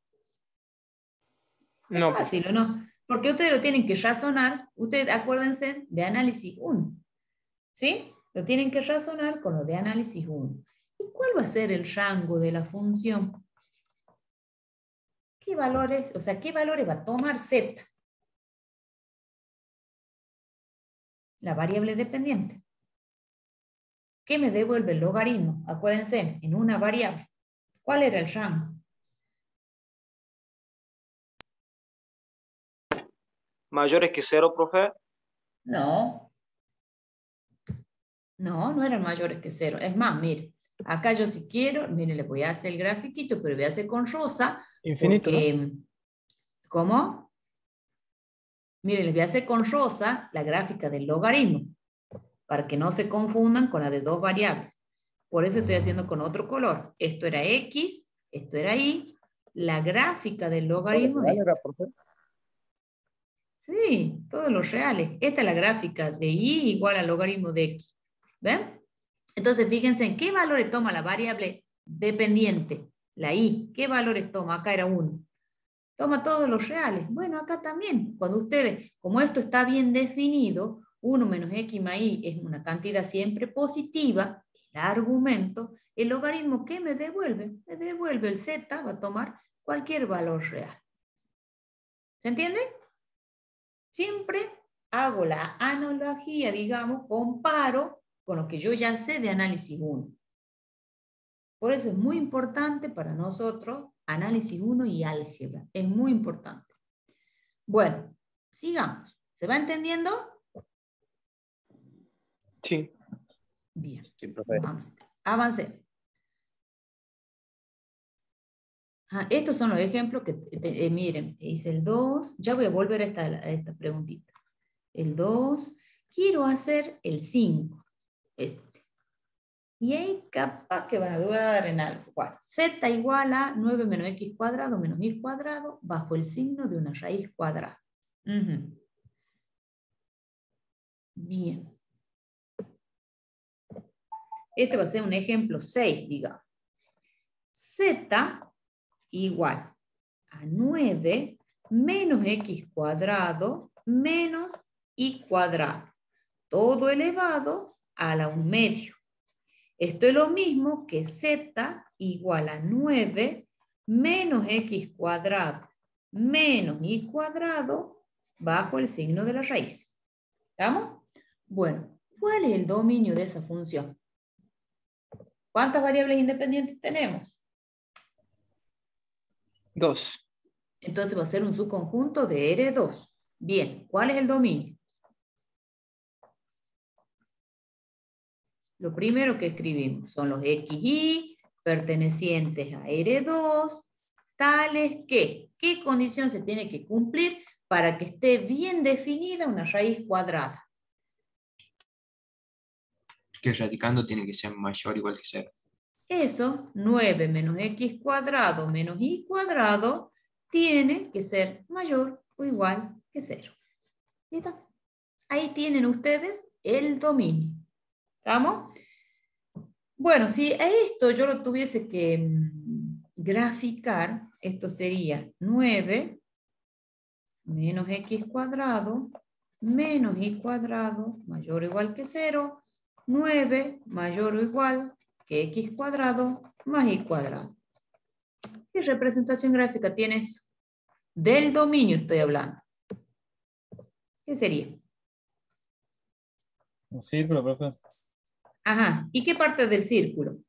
No, Es fácil, ¿o no? Porque ustedes lo tienen que razonar. Ustedes acuérdense de análisis uno. ¿Sí? Lo tienen que razonar con lo de análisis uno. ¿Y cuál va a ser el rango de la función? ¿Qué valores, o sea, qué valores va a tomar Z? La variable dependiente. ¿Qué me devuelve el logaritmo? Acuérdense, en una variable. ¿Cuál era el rango? ¿Mayores que cero, profe? No. No, no eran mayores que cero. Es más, mire, acá yo si quiero, mire, le voy a hacer el grafiquito, pero voy a hacer con rosa. Infinito, porque, ¿no? ¿cómo? Miren, les voy a hacer con rosa la gráfica del logaritmo, para que no se confundan con la de dos variables. Por eso estoy haciendo con otro color. Esto era X, esto era Y. La gráfica del logaritmo es... Sí, todos los reales. Esta es la gráfica de Y igual al logaritmo de X. ¿Ven? Entonces, fíjense en qué valores toma la variable dependiente, la Y. ¿Qué valores toma? Acá era uno. Toma todos los reales. Bueno, acá también. Cuando ustedes, como esto está bien definido, uno menos X más Y es una cantidad siempre positiva, el argumento, el logaritmo, ¿qué me devuelve? Me devuelve el Z, va a tomar cualquier valor real. ¿Se entiende? Siempre hago la analogía, digamos, comparo con lo que yo ya sé de análisis uno. Por eso es muy importante para nosotros análisis uno y álgebra. Es muy importante. Bueno, sigamos. ¿Se va entendiendo? Sí. Bien. Sí, profe. Vamos. Avancemos. Ah, estos son los ejemplos que, eh, eh, miren, hice el dos. Ya voy a volver a esta, a esta preguntita. El dos. Quiero hacer el cinco. Este. Y ahí capaz que van a dudar en algo. Bueno, Z igual a nueve menos X cuadrado menos Y cuadrado bajo el signo de una raíz cuadrada. Uh-huh. Bien. Este va a ser un ejemplo seis, digamos. Z igual a nueve menos X cuadrado menos Y cuadrado. Todo elevado a la un medio. Esto es lo mismo que Z igual a nueve menos X cuadrado menos Y cuadrado bajo el signo de la raíz. ¿Estamos? Bueno, ¿cuál es el dominio de esa función? ¿Cuántas variables independientes tenemos? Dos. Entonces va a ser un subconjunto de R dos. Bien, ¿cuál es el dominio? Lo primero que escribimos son los X Y pertenecientes a R dos, tales que, ¿qué condición se tiene que cumplir para que esté bien definida una raíz cuadrada? Que radicando tiene que ser mayor o igual que cero. Eso, nueve menos X cuadrado menos Y cuadrado, tiene que ser mayor o igual que cero. ¿Listo? Ahí tienen ustedes el dominio. ¿Estamos? Bueno, si a esto yo lo tuviese que mm, graficar, esto sería nueve menos X cuadrado menos Y cuadrado mayor o igual que cero, nueve mayor o igual que X cuadrado más Y cuadrado. ¿Qué representación gráfica tiene eso? Del dominio estoy hablando. ¿Qué sería? Un círculo, profe. Ajá. ¿Y qué parte del círculo?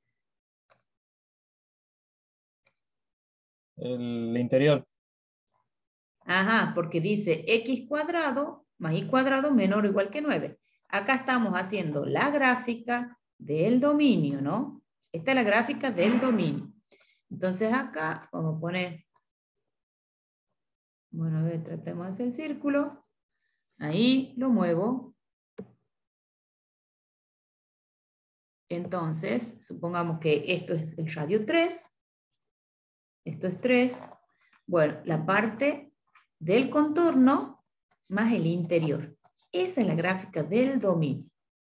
El interior. Ajá, porque dice X cuadrado más Y cuadrado menor o igual que nueve. Acá estamos haciendo la gráfica del dominio, ¿no? Esta es la gráfica del dominio. Entonces acá vamos a poner, bueno, a ver, tratemos de hacer el círculo. Ahí lo muevo. Entonces, supongamos que esto es el radio tres. Esto es tres. Bueno, la parte del contorno más el interior. Esa es la gráfica del dominio.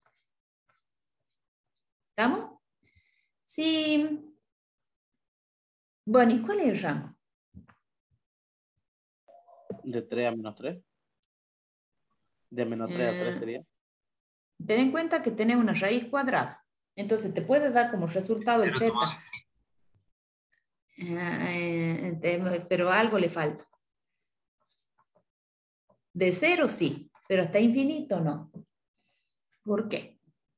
¿Estamos? Sí. Bueno, ¿y cuál es el rango? De tres a menos tres. De menos tres a tres Eh, sería. Ten en cuenta que tenés una raíz cuadrada. Entonces te puede dar como resultado el Z. Eh, eh, pero algo le falta. De cero sí, pero hasta infinito no. ¿Por qué?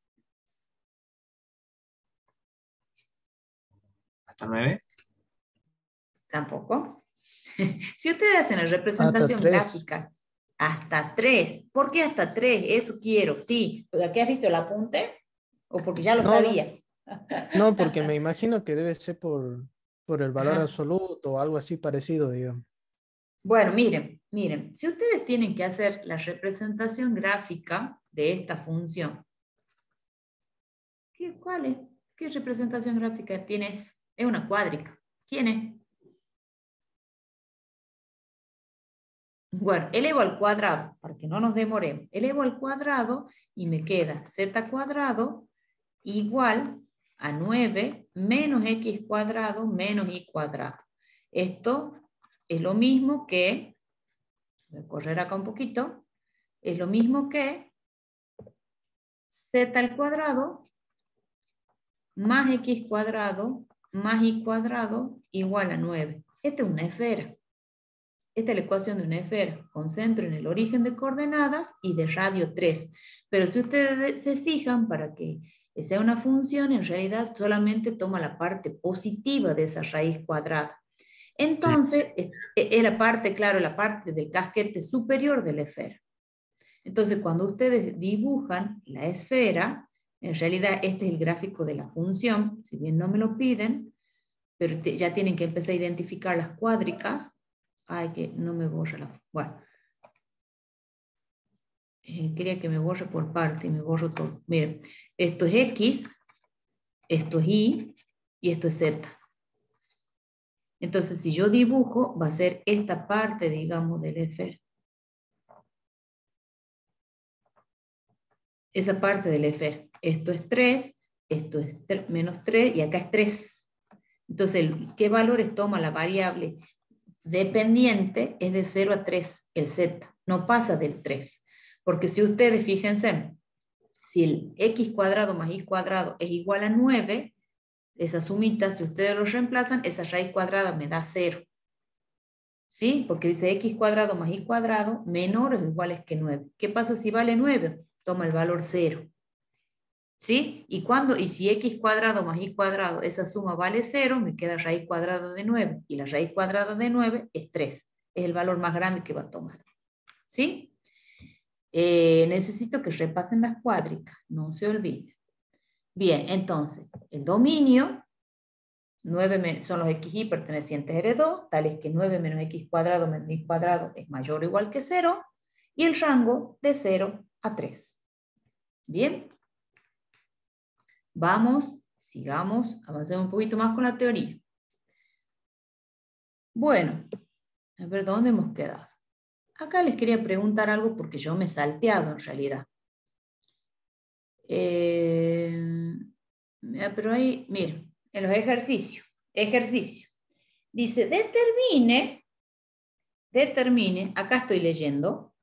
¿Hasta nueve? Tampoco. Si ustedes hacen la representación tres. gráfica hasta tres, ¿por qué hasta tres? Eso quiero, sí. ¿Porque aquí has visto el apunte? ¿O porque ya lo No, sabías? No, porque me imagino que debe ser por, por el valor Ajá. absoluto o algo así parecido, digamos. Bueno, miren, miren, si ustedes tienen que hacer la representación gráfica de esta función, ¿qué, ¿cuál es? ¿Qué representación gráfica tienes? Es una cuádrica. ¿Quién es? Bueno, elevo al cuadrado, para que no nos demoremos. Elevo al cuadrado y me queda z cuadrado igual a nueve menos x cuadrado menos y cuadrado. Esto es lo mismo que, voy a correr acá un poquito, es lo mismo que z al cuadrado más x cuadrado más y cuadrado igual a nueve. Esta es una esfera. Esta es la ecuación de una esfera, con centro en el origen de coordenadas y de radio tres. Pero si ustedes se fijan, para que sea una función, en realidad solamente toma la parte positiva de esa raíz cuadrada. Entonces, sí, sí. Es, es la parte, claro, la parte del casquete superior de la esfera. Entonces, cuando ustedes dibujan la esfera, en realidad este es el gráfico de la función, si bien no me lo piden, pero te, ya tienen que empezar a identificar las cuádricas. Ay, que no me borra la... Bueno. Eh, quería que me borre por parte y me borro todo. Miren, esto es X, esto es Y y esto es Z. Entonces, si yo dibujo, va a ser esta parte, digamos, del esfera. Esa parte del esfera. Esto es tres, esto es menos tres y acá es tres. Entonces, ¿qué valores toma la variable dependiente? Es de cero a tres, el z, no pasa del tres. Porque si ustedes, fíjense, si el x cuadrado más y cuadrado es igual a nueve, esa sumita, si ustedes lo reemplazan, esa raíz cuadrada me da cero. ¿Sí? Porque dice x cuadrado más y cuadrado menor o igual que nueve. ¿Qué pasa si vale nueve? Toma el valor cero. ¿Sí? ¿Y, cuando, y si x cuadrado más y cuadrado, esa suma vale cero, me queda raíz cuadrada de nueve. Y la raíz cuadrada de nueve es tres. Es el valor más grande que va a tomar. ¿Sí? Eh, necesito que repasen las cuádricas. No se olviden. Bien, entonces, el dominio, nueve son los xy pertenecientes a R dos, tales que nueve menos x cuadrado menos y cuadrado es mayor o igual que cero. Y el rango de cero a tres. Bien. Vamos, sigamos, avancemos un poquito más con la teoría. Bueno, a ver dónde hemos quedado. Acá les quería preguntar algo porque yo me he salteado en realidad. Eh, pero ahí, miren, en los ejercicios, ejercicio. Dice, determine, determine, acá estoy leyendo,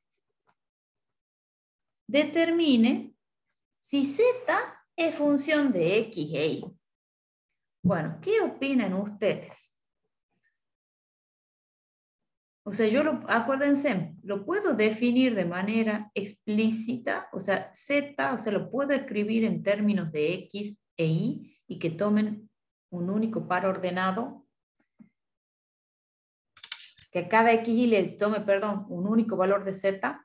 determine si z es función de x e y. Bueno, ¿qué opinan ustedes? O sea, yo lo, acuérdense, lo puedo definir de manera explícita, o sea, z, o sea, lo puedo escribir en términos de x e y y que tomen un único par ordenado, que a cada x y le tome, perdón, un único valor de z.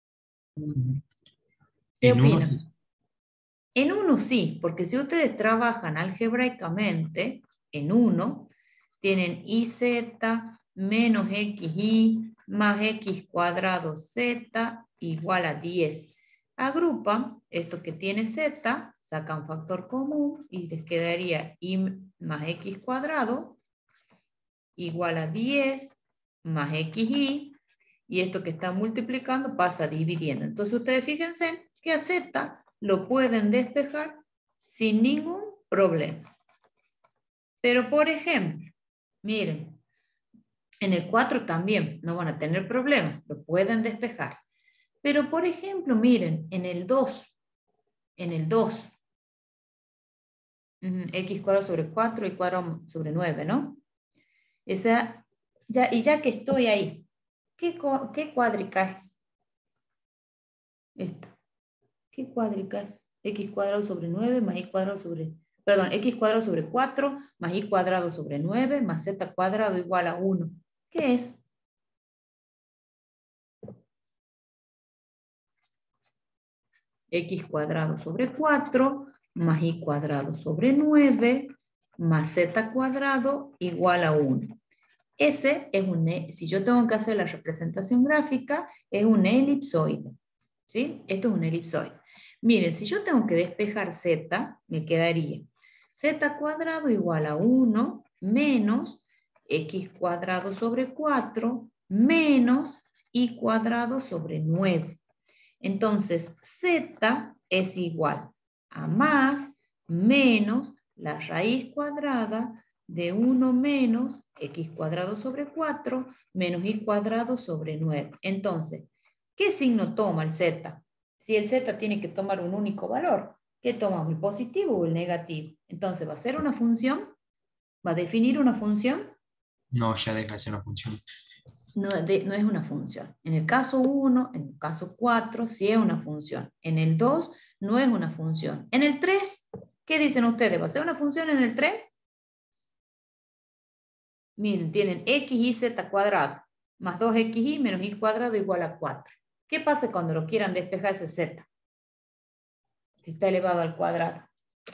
¿Qué En uno, opinan? En uno sí, porque si ustedes trabajan algebraicamente, en uno, tienen iz menos xy más x cuadrado z igual a diez. Agrupan esto que tiene z, sacan factor común y les quedaría y más x cuadrado igual a diez más xy, y esto que está multiplicando pasa dividiendo. Entonces ustedes fíjense que a z lo pueden despejar sin ningún problema. Pero por ejemplo, miren, en el cuatro también no van a tener problemas, lo pueden despejar. Pero por ejemplo, miren, en el dos, en el dos, x cuadrado sobre cuatro y cuadrado sobre nueve, ¿no? Esa, ya, y ya que estoy ahí, ¿qué, qué cuádrica es? Esta. ¿Qué cuádrica es? X cuadrado sobre nueve más y cuadrado sobre... Perdón, x cuadrado sobre cuatro más y cuadrado sobre nueve más z cuadrado igual a uno. ¿Qué es? X cuadrado sobre cuatro más y cuadrado sobre nueve más z cuadrado igual a uno. Ese es un... Si yo tengo que hacer la representación gráfica, es un elipsoide. ¿Sí? Esto es un elipsoide. Miren, si yo tengo que despejar z, me quedaría z cuadrado igual a uno menos x cuadrado sobre cuatro menos y cuadrado sobre nueve. Entonces, z es igual a más menos la raíz cuadrada de uno menos x cuadrado sobre cuatro menos y cuadrado sobre nueve. Entonces, ¿qué signo toma el z? Si el z tiene que tomar un único valor, ¿qué tomamos? ¿El positivo o el negativo? Entonces, ¿va a ser una función? ¿Va a definir una función? No, ya deja de ser una función. No, de, no es una función. En el caso uno, en el caso cuatro, sí es una función. En el dos, no es una función. En el tres, ¿qué dicen ustedes? ¿Va a ser una función en el tres? Miren, tienen x y z cuadrado, más dos x y menos y cuadrado igual a cuatro. ¿Qué pasa cuando lo quieran despejar ese z? Si está elevado al cuadrado.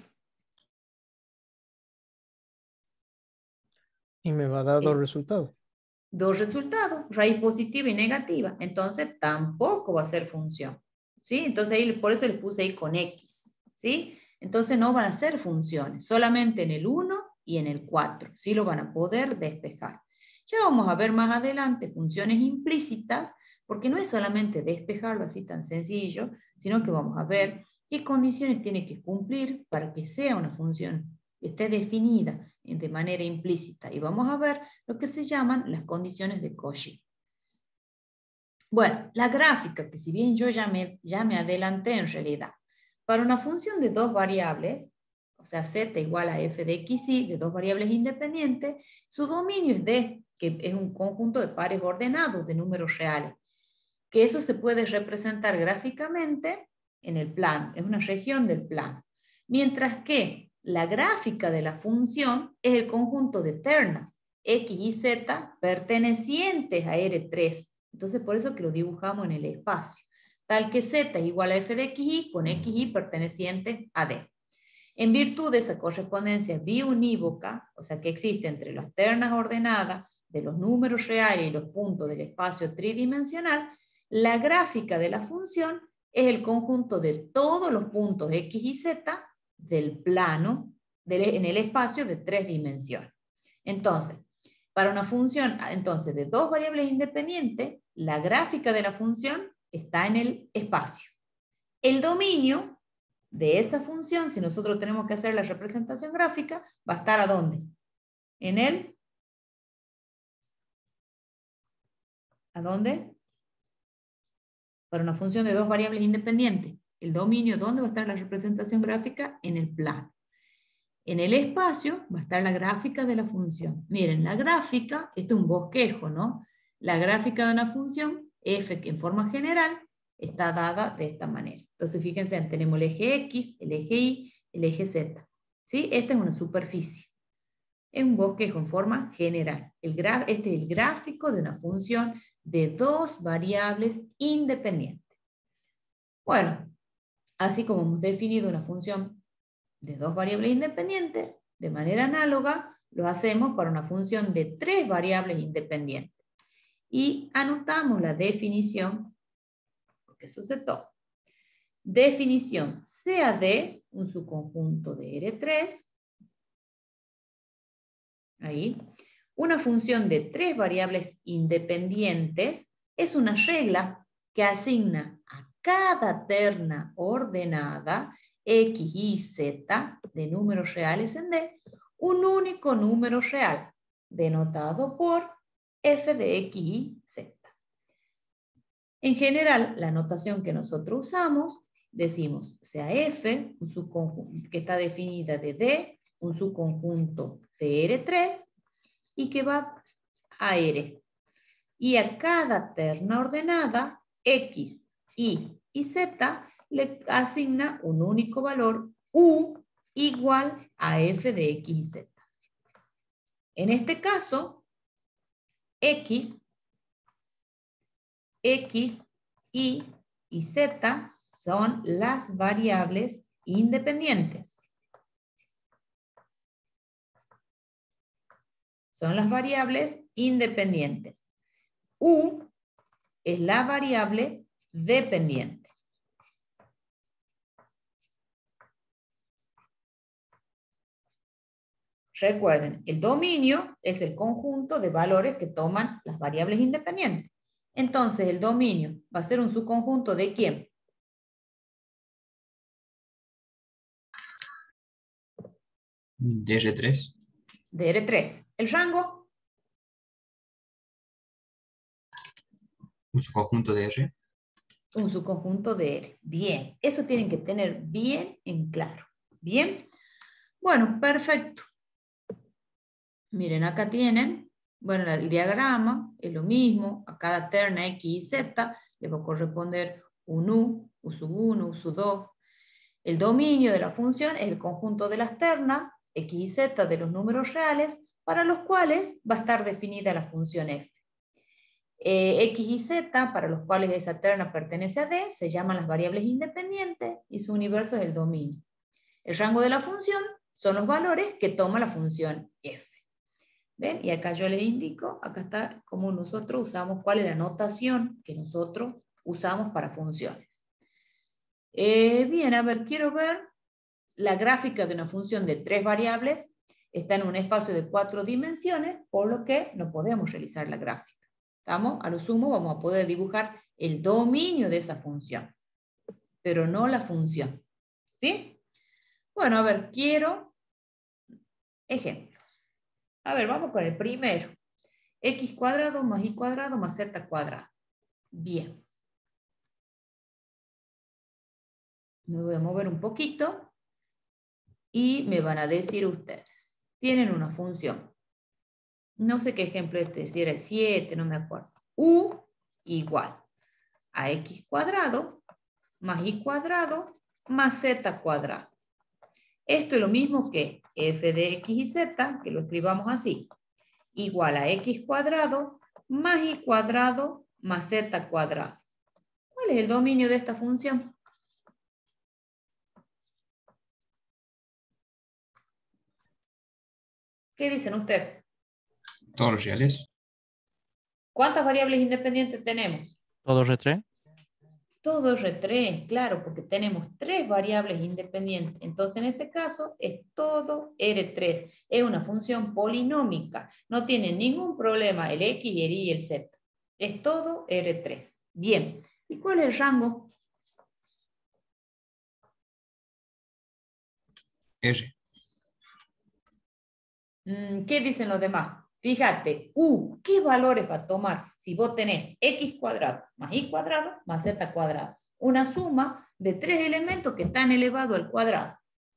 Y me va a dar dos resultados. Dos resultados, raíz positiva y negativa. Entonces tampoco va a ser función. ¿Sí? Entonces ahí, por eso le puse ahí con x. ¿Sí? Entonces no van a ser funciones. Solamente en el uno y en el cuatro. Sí lo van a poder despejar. Ya vamos a ver más adelante funciones implícitas, porque no es solamente despejarlo así tan sencillo, sino que vamos a ver qué condiciones tiene que cumplir para que sea una función, que esté definida. de manera implícita. Y vamos a ver lo que se llaman las condiciones de Cauchy. Bueno, la gráfica, que si bien yo ya me, ya me adelanté en realidad, para una función de dos variables, o sea, z igual a f de x, y de dos variables independientes, su dominio es D, que es un conjunto de pares ordenados de números reales, que eso se puede representar gráficamente en el plano, es una región del plano. Mientras que la gráfica de la función es el conjunto de ternas, x y z, pertenecientes a R tres. Entonces, por eso que lo dibujamos en el espacio. Tal que z es igual a f de xy con xy perteneciente a D. En virtud de esa correspondencia biunívoca, o sea que existe entre las ternas ordenadas de los números reales y los puntos del espacio tridimensional, la gráfica de la función es el conjunto de todos los puntos x y z del plano del, en el espacio de tres dimensiones. Entonces, para una función entonces, de dos variables independientes, la gráfica de la función está en el espacio. El dominio de esa función, si nosotros tenemos que hacer la representación gráfica, va a estar ¿a dónde? En el... ¿A dónde? Para una función de dos variables independientes. El dominio, ¿dónde va a estar la representación gráfica? En el plano. En el espacio va a estar la gráfica de la función. Miren, la gráfica, esto es un bosquejo, ¿no? La gráfica de una función, f, que en forma general, está dada de esta manera. Entonces, fíjense, tenemos el eje X, el eje Y, el eje Z. ¿Sí? Esta es una superficie. Es un bosquejo en forma general. El gra- este es el gráfico de una función de dos variables independientes. Bueno, así como hemos definido una función de dos variables independientes, de manera análoga, lo hacemos para una función de tres variables independientes. Y anotamos la definición, porque eso se toma. Definición, sea D un subconjunto de R tres, ahí, una función de tres variables independientes es una regla que asigna a cada terna ordenada X, Y, Z de números reales en D un único número real, denotado por f de X, Y, Z. En general, la notación que nosotros usamos, decimos, sea F, un subconjunto que está definida de D, un subconjunto de R tres, y que va a R. Y a cada terna ordenada, X, Y y Z, le asigna un único valor, U, igual a f de X y Z. En este caso, X, X, Y y Z son las variables independientes. Son las variables independientes. U es la variable dependiente. Recuerden, el dominio es el conjunto de valores que toman las variables independientes. Entonces, el dominio va a ser un subconjunto ¿de quién? De R tres. De R tres. ¿El rango? Un subconjunto de R. Un subconjunto de R. Bien. Eso tienen que tener bien en claro. Bien. Bueno, perfecto. Miren, acá tienen, bueno, el diagrama es lo mismo. A cada terna X y Z le va a corresponder un U, U sub uno, U sub dos. El dominio de la función es el conjunto de las ternas X y Z de los números reales para los cuales va a estar definida la función f. Eh, X y Z, para los cuales esa terna pertenece a D, se llaman las variables independientes y su universo es el dominio. El rango de la función son los valores que toma la función f. ¿Ven? Y acá yo les indico, acá está cómo nosotros usamos, cuál es la notación que nosotros usamos para funciones. Eh, bien, a ver, quiero ver la gráfica de una función de tres variables. Está en un espacio de cuatro dimensiones, por lo que no podemos realizar la gráfica. ¿Estamos? A lo sumo vamos a poder dibujar el dominio de esa función, pero no la función. ¿Sí? Bueno, a ver, quiero ejemplos. A ver, vamos con el primero. X cuadrado más Y cuadrado más Z cuadrado. Bien. Me voy a mover un poquito y me van a decir ustedes. Tienen una función. No sé qué ejemplo este, si era el siete, no me acuerdo. U igual a X cuadrado más Y cuadrado más Z cuadrado. Esto es lo mismo que f de X y Z, que lo escribamos así, igual a X cuadrado más Y cuadrado más Z cuadrado. ¿Cuál es el dominio de esta función? ¿Qué dicen ustedes? Todos los reales. ¿Cuántas variables independientes tenemos? ¿Todo R tres? Todo R tres, claro, porque tenemos tres variables independientes. Entonces, en este caso, es todo R tres. Es una función polinómica. No tiene ningún problema el X, el Y y el Z. Es todo R tres. Bien. ¿Y cuál es el rango? R. ¿Qué dicen los demás? Fíjate, U, ¿qué valores va a tomar? Si vos tenés X cuadrado más Y cuadrado más Z cuadrado. Una suma de tres elementos que están elevados al cuadrado.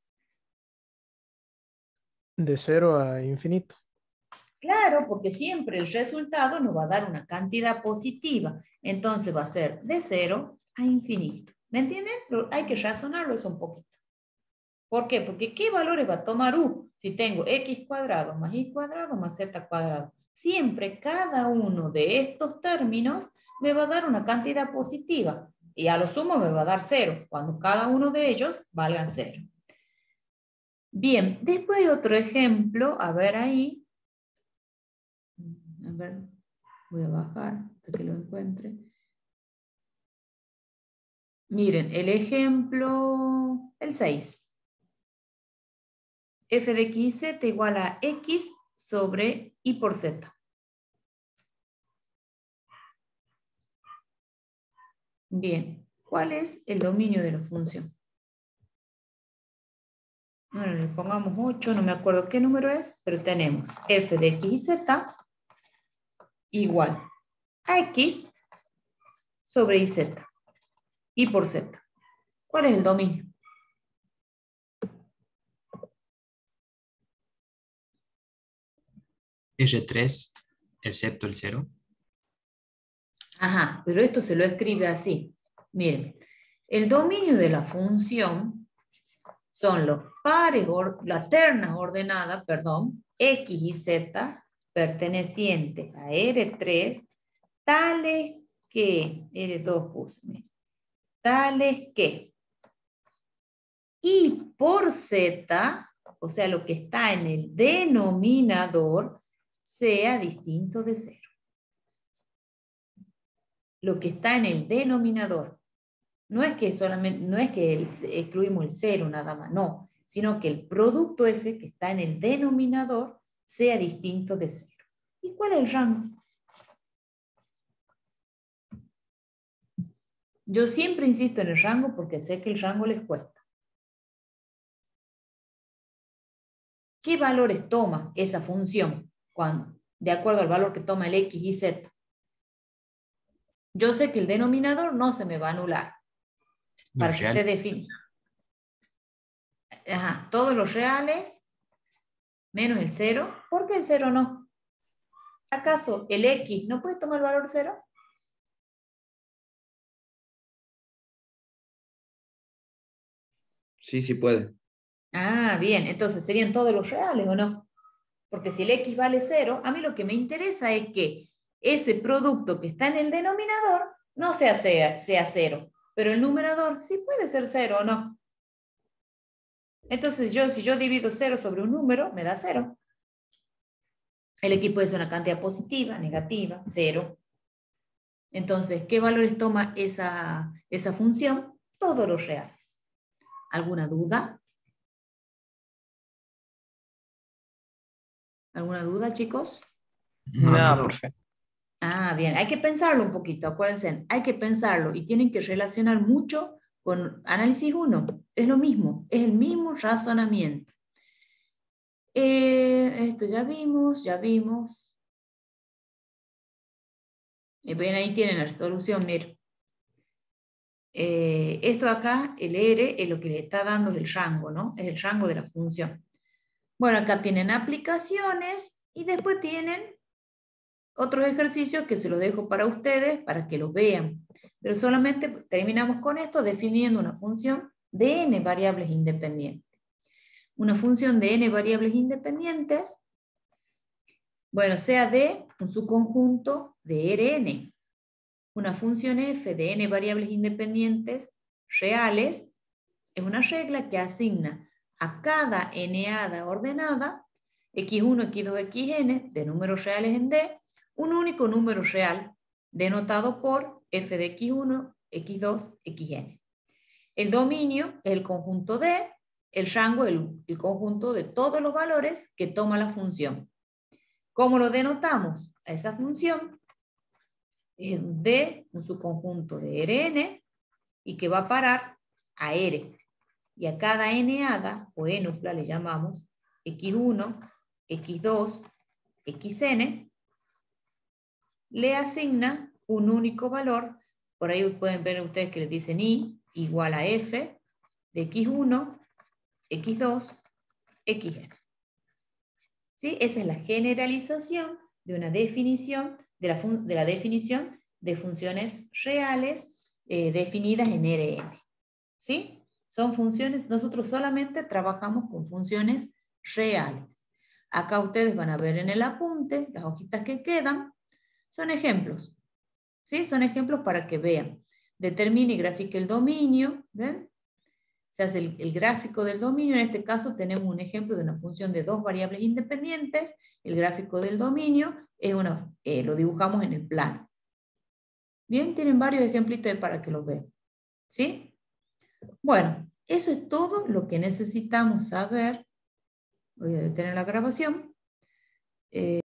De cero a infinito. Claro, porque siempre el resultado nos va a dar una cantidad positiva. Entonces va a ser de cero a infinito. ¿Me entienden? Hay que razonarlo eso un poquito. ¿Por qué? Porque ¿qué valores va a tomar U? Si tengo X cuadrado más Y cuadrado más Z cuadrado. Siempre cada uno de estos términos me va a dar una cantidad positiva. Y a lo sumo me va a dar cero, cuando cada uno de ellos valgan cero. Bien, después hay otro ejemplo. A ver ahí. A ver, voy a bajar hasta que lo encuentre. Miren, el ejemplo, el seis. F de X y Z igual a X sobre Y por Z. Bien, ¿cuál es el dominio de la función? Bueno, le pongamos ocho, no me acuerdo qué número es, pero tenemos F de X y Z igual a X sobre Y Z. Y por Z. ¿Cuál es el dominio? R tres, excepto el cero. Ajá, pero esto se lo escribe así. Miren, el dominio de la función son los pares, las ternas ordenadas, perdón, X y Z pertenecientes a R tres, tales que, R dos puse, miren, tales que Y por Z, o sea, lo que está en el denominador, sea distinto de cero. Lo que está en el denominador. No es que solamente, no es que el, excluimos el cero nada más, no, sino que el producto ese que está en el denominador sea distinto de cero. ¿Y cuál es el rango? Yo siempre insisto en el rango porque sé que el rango les cuesta. ¿Qué valores toma esa función cuando, de acuerdo al valor que toma el X y Z? Yo sé que el denominador no se me va a anular. Para Los que reales. esté definido. Ajá, todos los reales menos el cero. ¿Por qué el cero no? ¿Acaso el X no puede tomar el valor cero? Sí, sí puede. Ah, bien, entonces serían todos los reales, ¿o no? Porque si el X vale cero, a mí lo que me interesa es que ese producto que está en el denominador no sea, sea, sea cero, pero el numerador sí puede ser cero, ¿o no? Entonces yo, si yo divido cero sobre un número, me da cero. El X puede ser una cantidad positiva, negativa, cero. Entonces, ¿qué valores toma esa, esa función? Todos los reales. ¿Alguna duda? ¿Alguna duda, chicos? No, profe. Ah, bien. Hay que pensarlo un poquito, acuérdense. Hay que pensarlo y tienen que relacionar mucho con análisis uno. Es lo mismo, es el mismo razonamiento. Eh, esto ya vimos, ya vimos. Y ven, ahí tienen la solución, miren. Eh, esto acá, el R, es lo que le está dando es el rango, ¿no? Es el rango de la función. Bueno, acá tienen aplicaciones y después tienen otros ejercicios que se los dejo para ustedes, para que los vean. Pero solamente terminamos con esto definiendo una función de n variables independientes. Una función de n variables independientes, bueno, sea de un subconjunto de Rn. Una función f de n variables independientes reales es una regla que asigna a cada n-ada ordenada, equis uno, equis dos, xn, de números reales en D, un único número real, denotado por f de equis uno, equis dos, xn. El dominio es el conjunto D, el rango es el, el conjunto de todos los valores que toma la función. ¿Cómo lo denotamos a esa función? Es D, un subconjunto de Rn, y que va a parar a R. Y a cada n-ada, o enupla le llamamos, equis uno, equis dos, xn, le asigna un único valor. Por ahí pueden ver ustedes que les dicen i igual a f de equis uno, equis dos, xn. ¿Sí? Esa es la generalización de una definición, de la, fun de la definición de funciones reales eh, definidas en Rn. ¿Sí? Son funciones, nosotros solamente trabajamos con funciones reales. Acá ustedes van a ver en el apunte, las hojitas que quedan, son ejemplos. ¿Sí? Son ejemplos para que vean. Determine y grafique el dominio. ¿Ven? Se hace el, el gráfico del dominio. En este caso tenemos un ejemplo de una función de dos variables independientes. El gráfico del dominio es una, eh, lo dibujamos en el plano. Bien, tienen varios ejemplitos para que los vean. ¿Sí? Bueno, eso es todo lo que necesitamos saber. Voy a detener la grabación. Eh,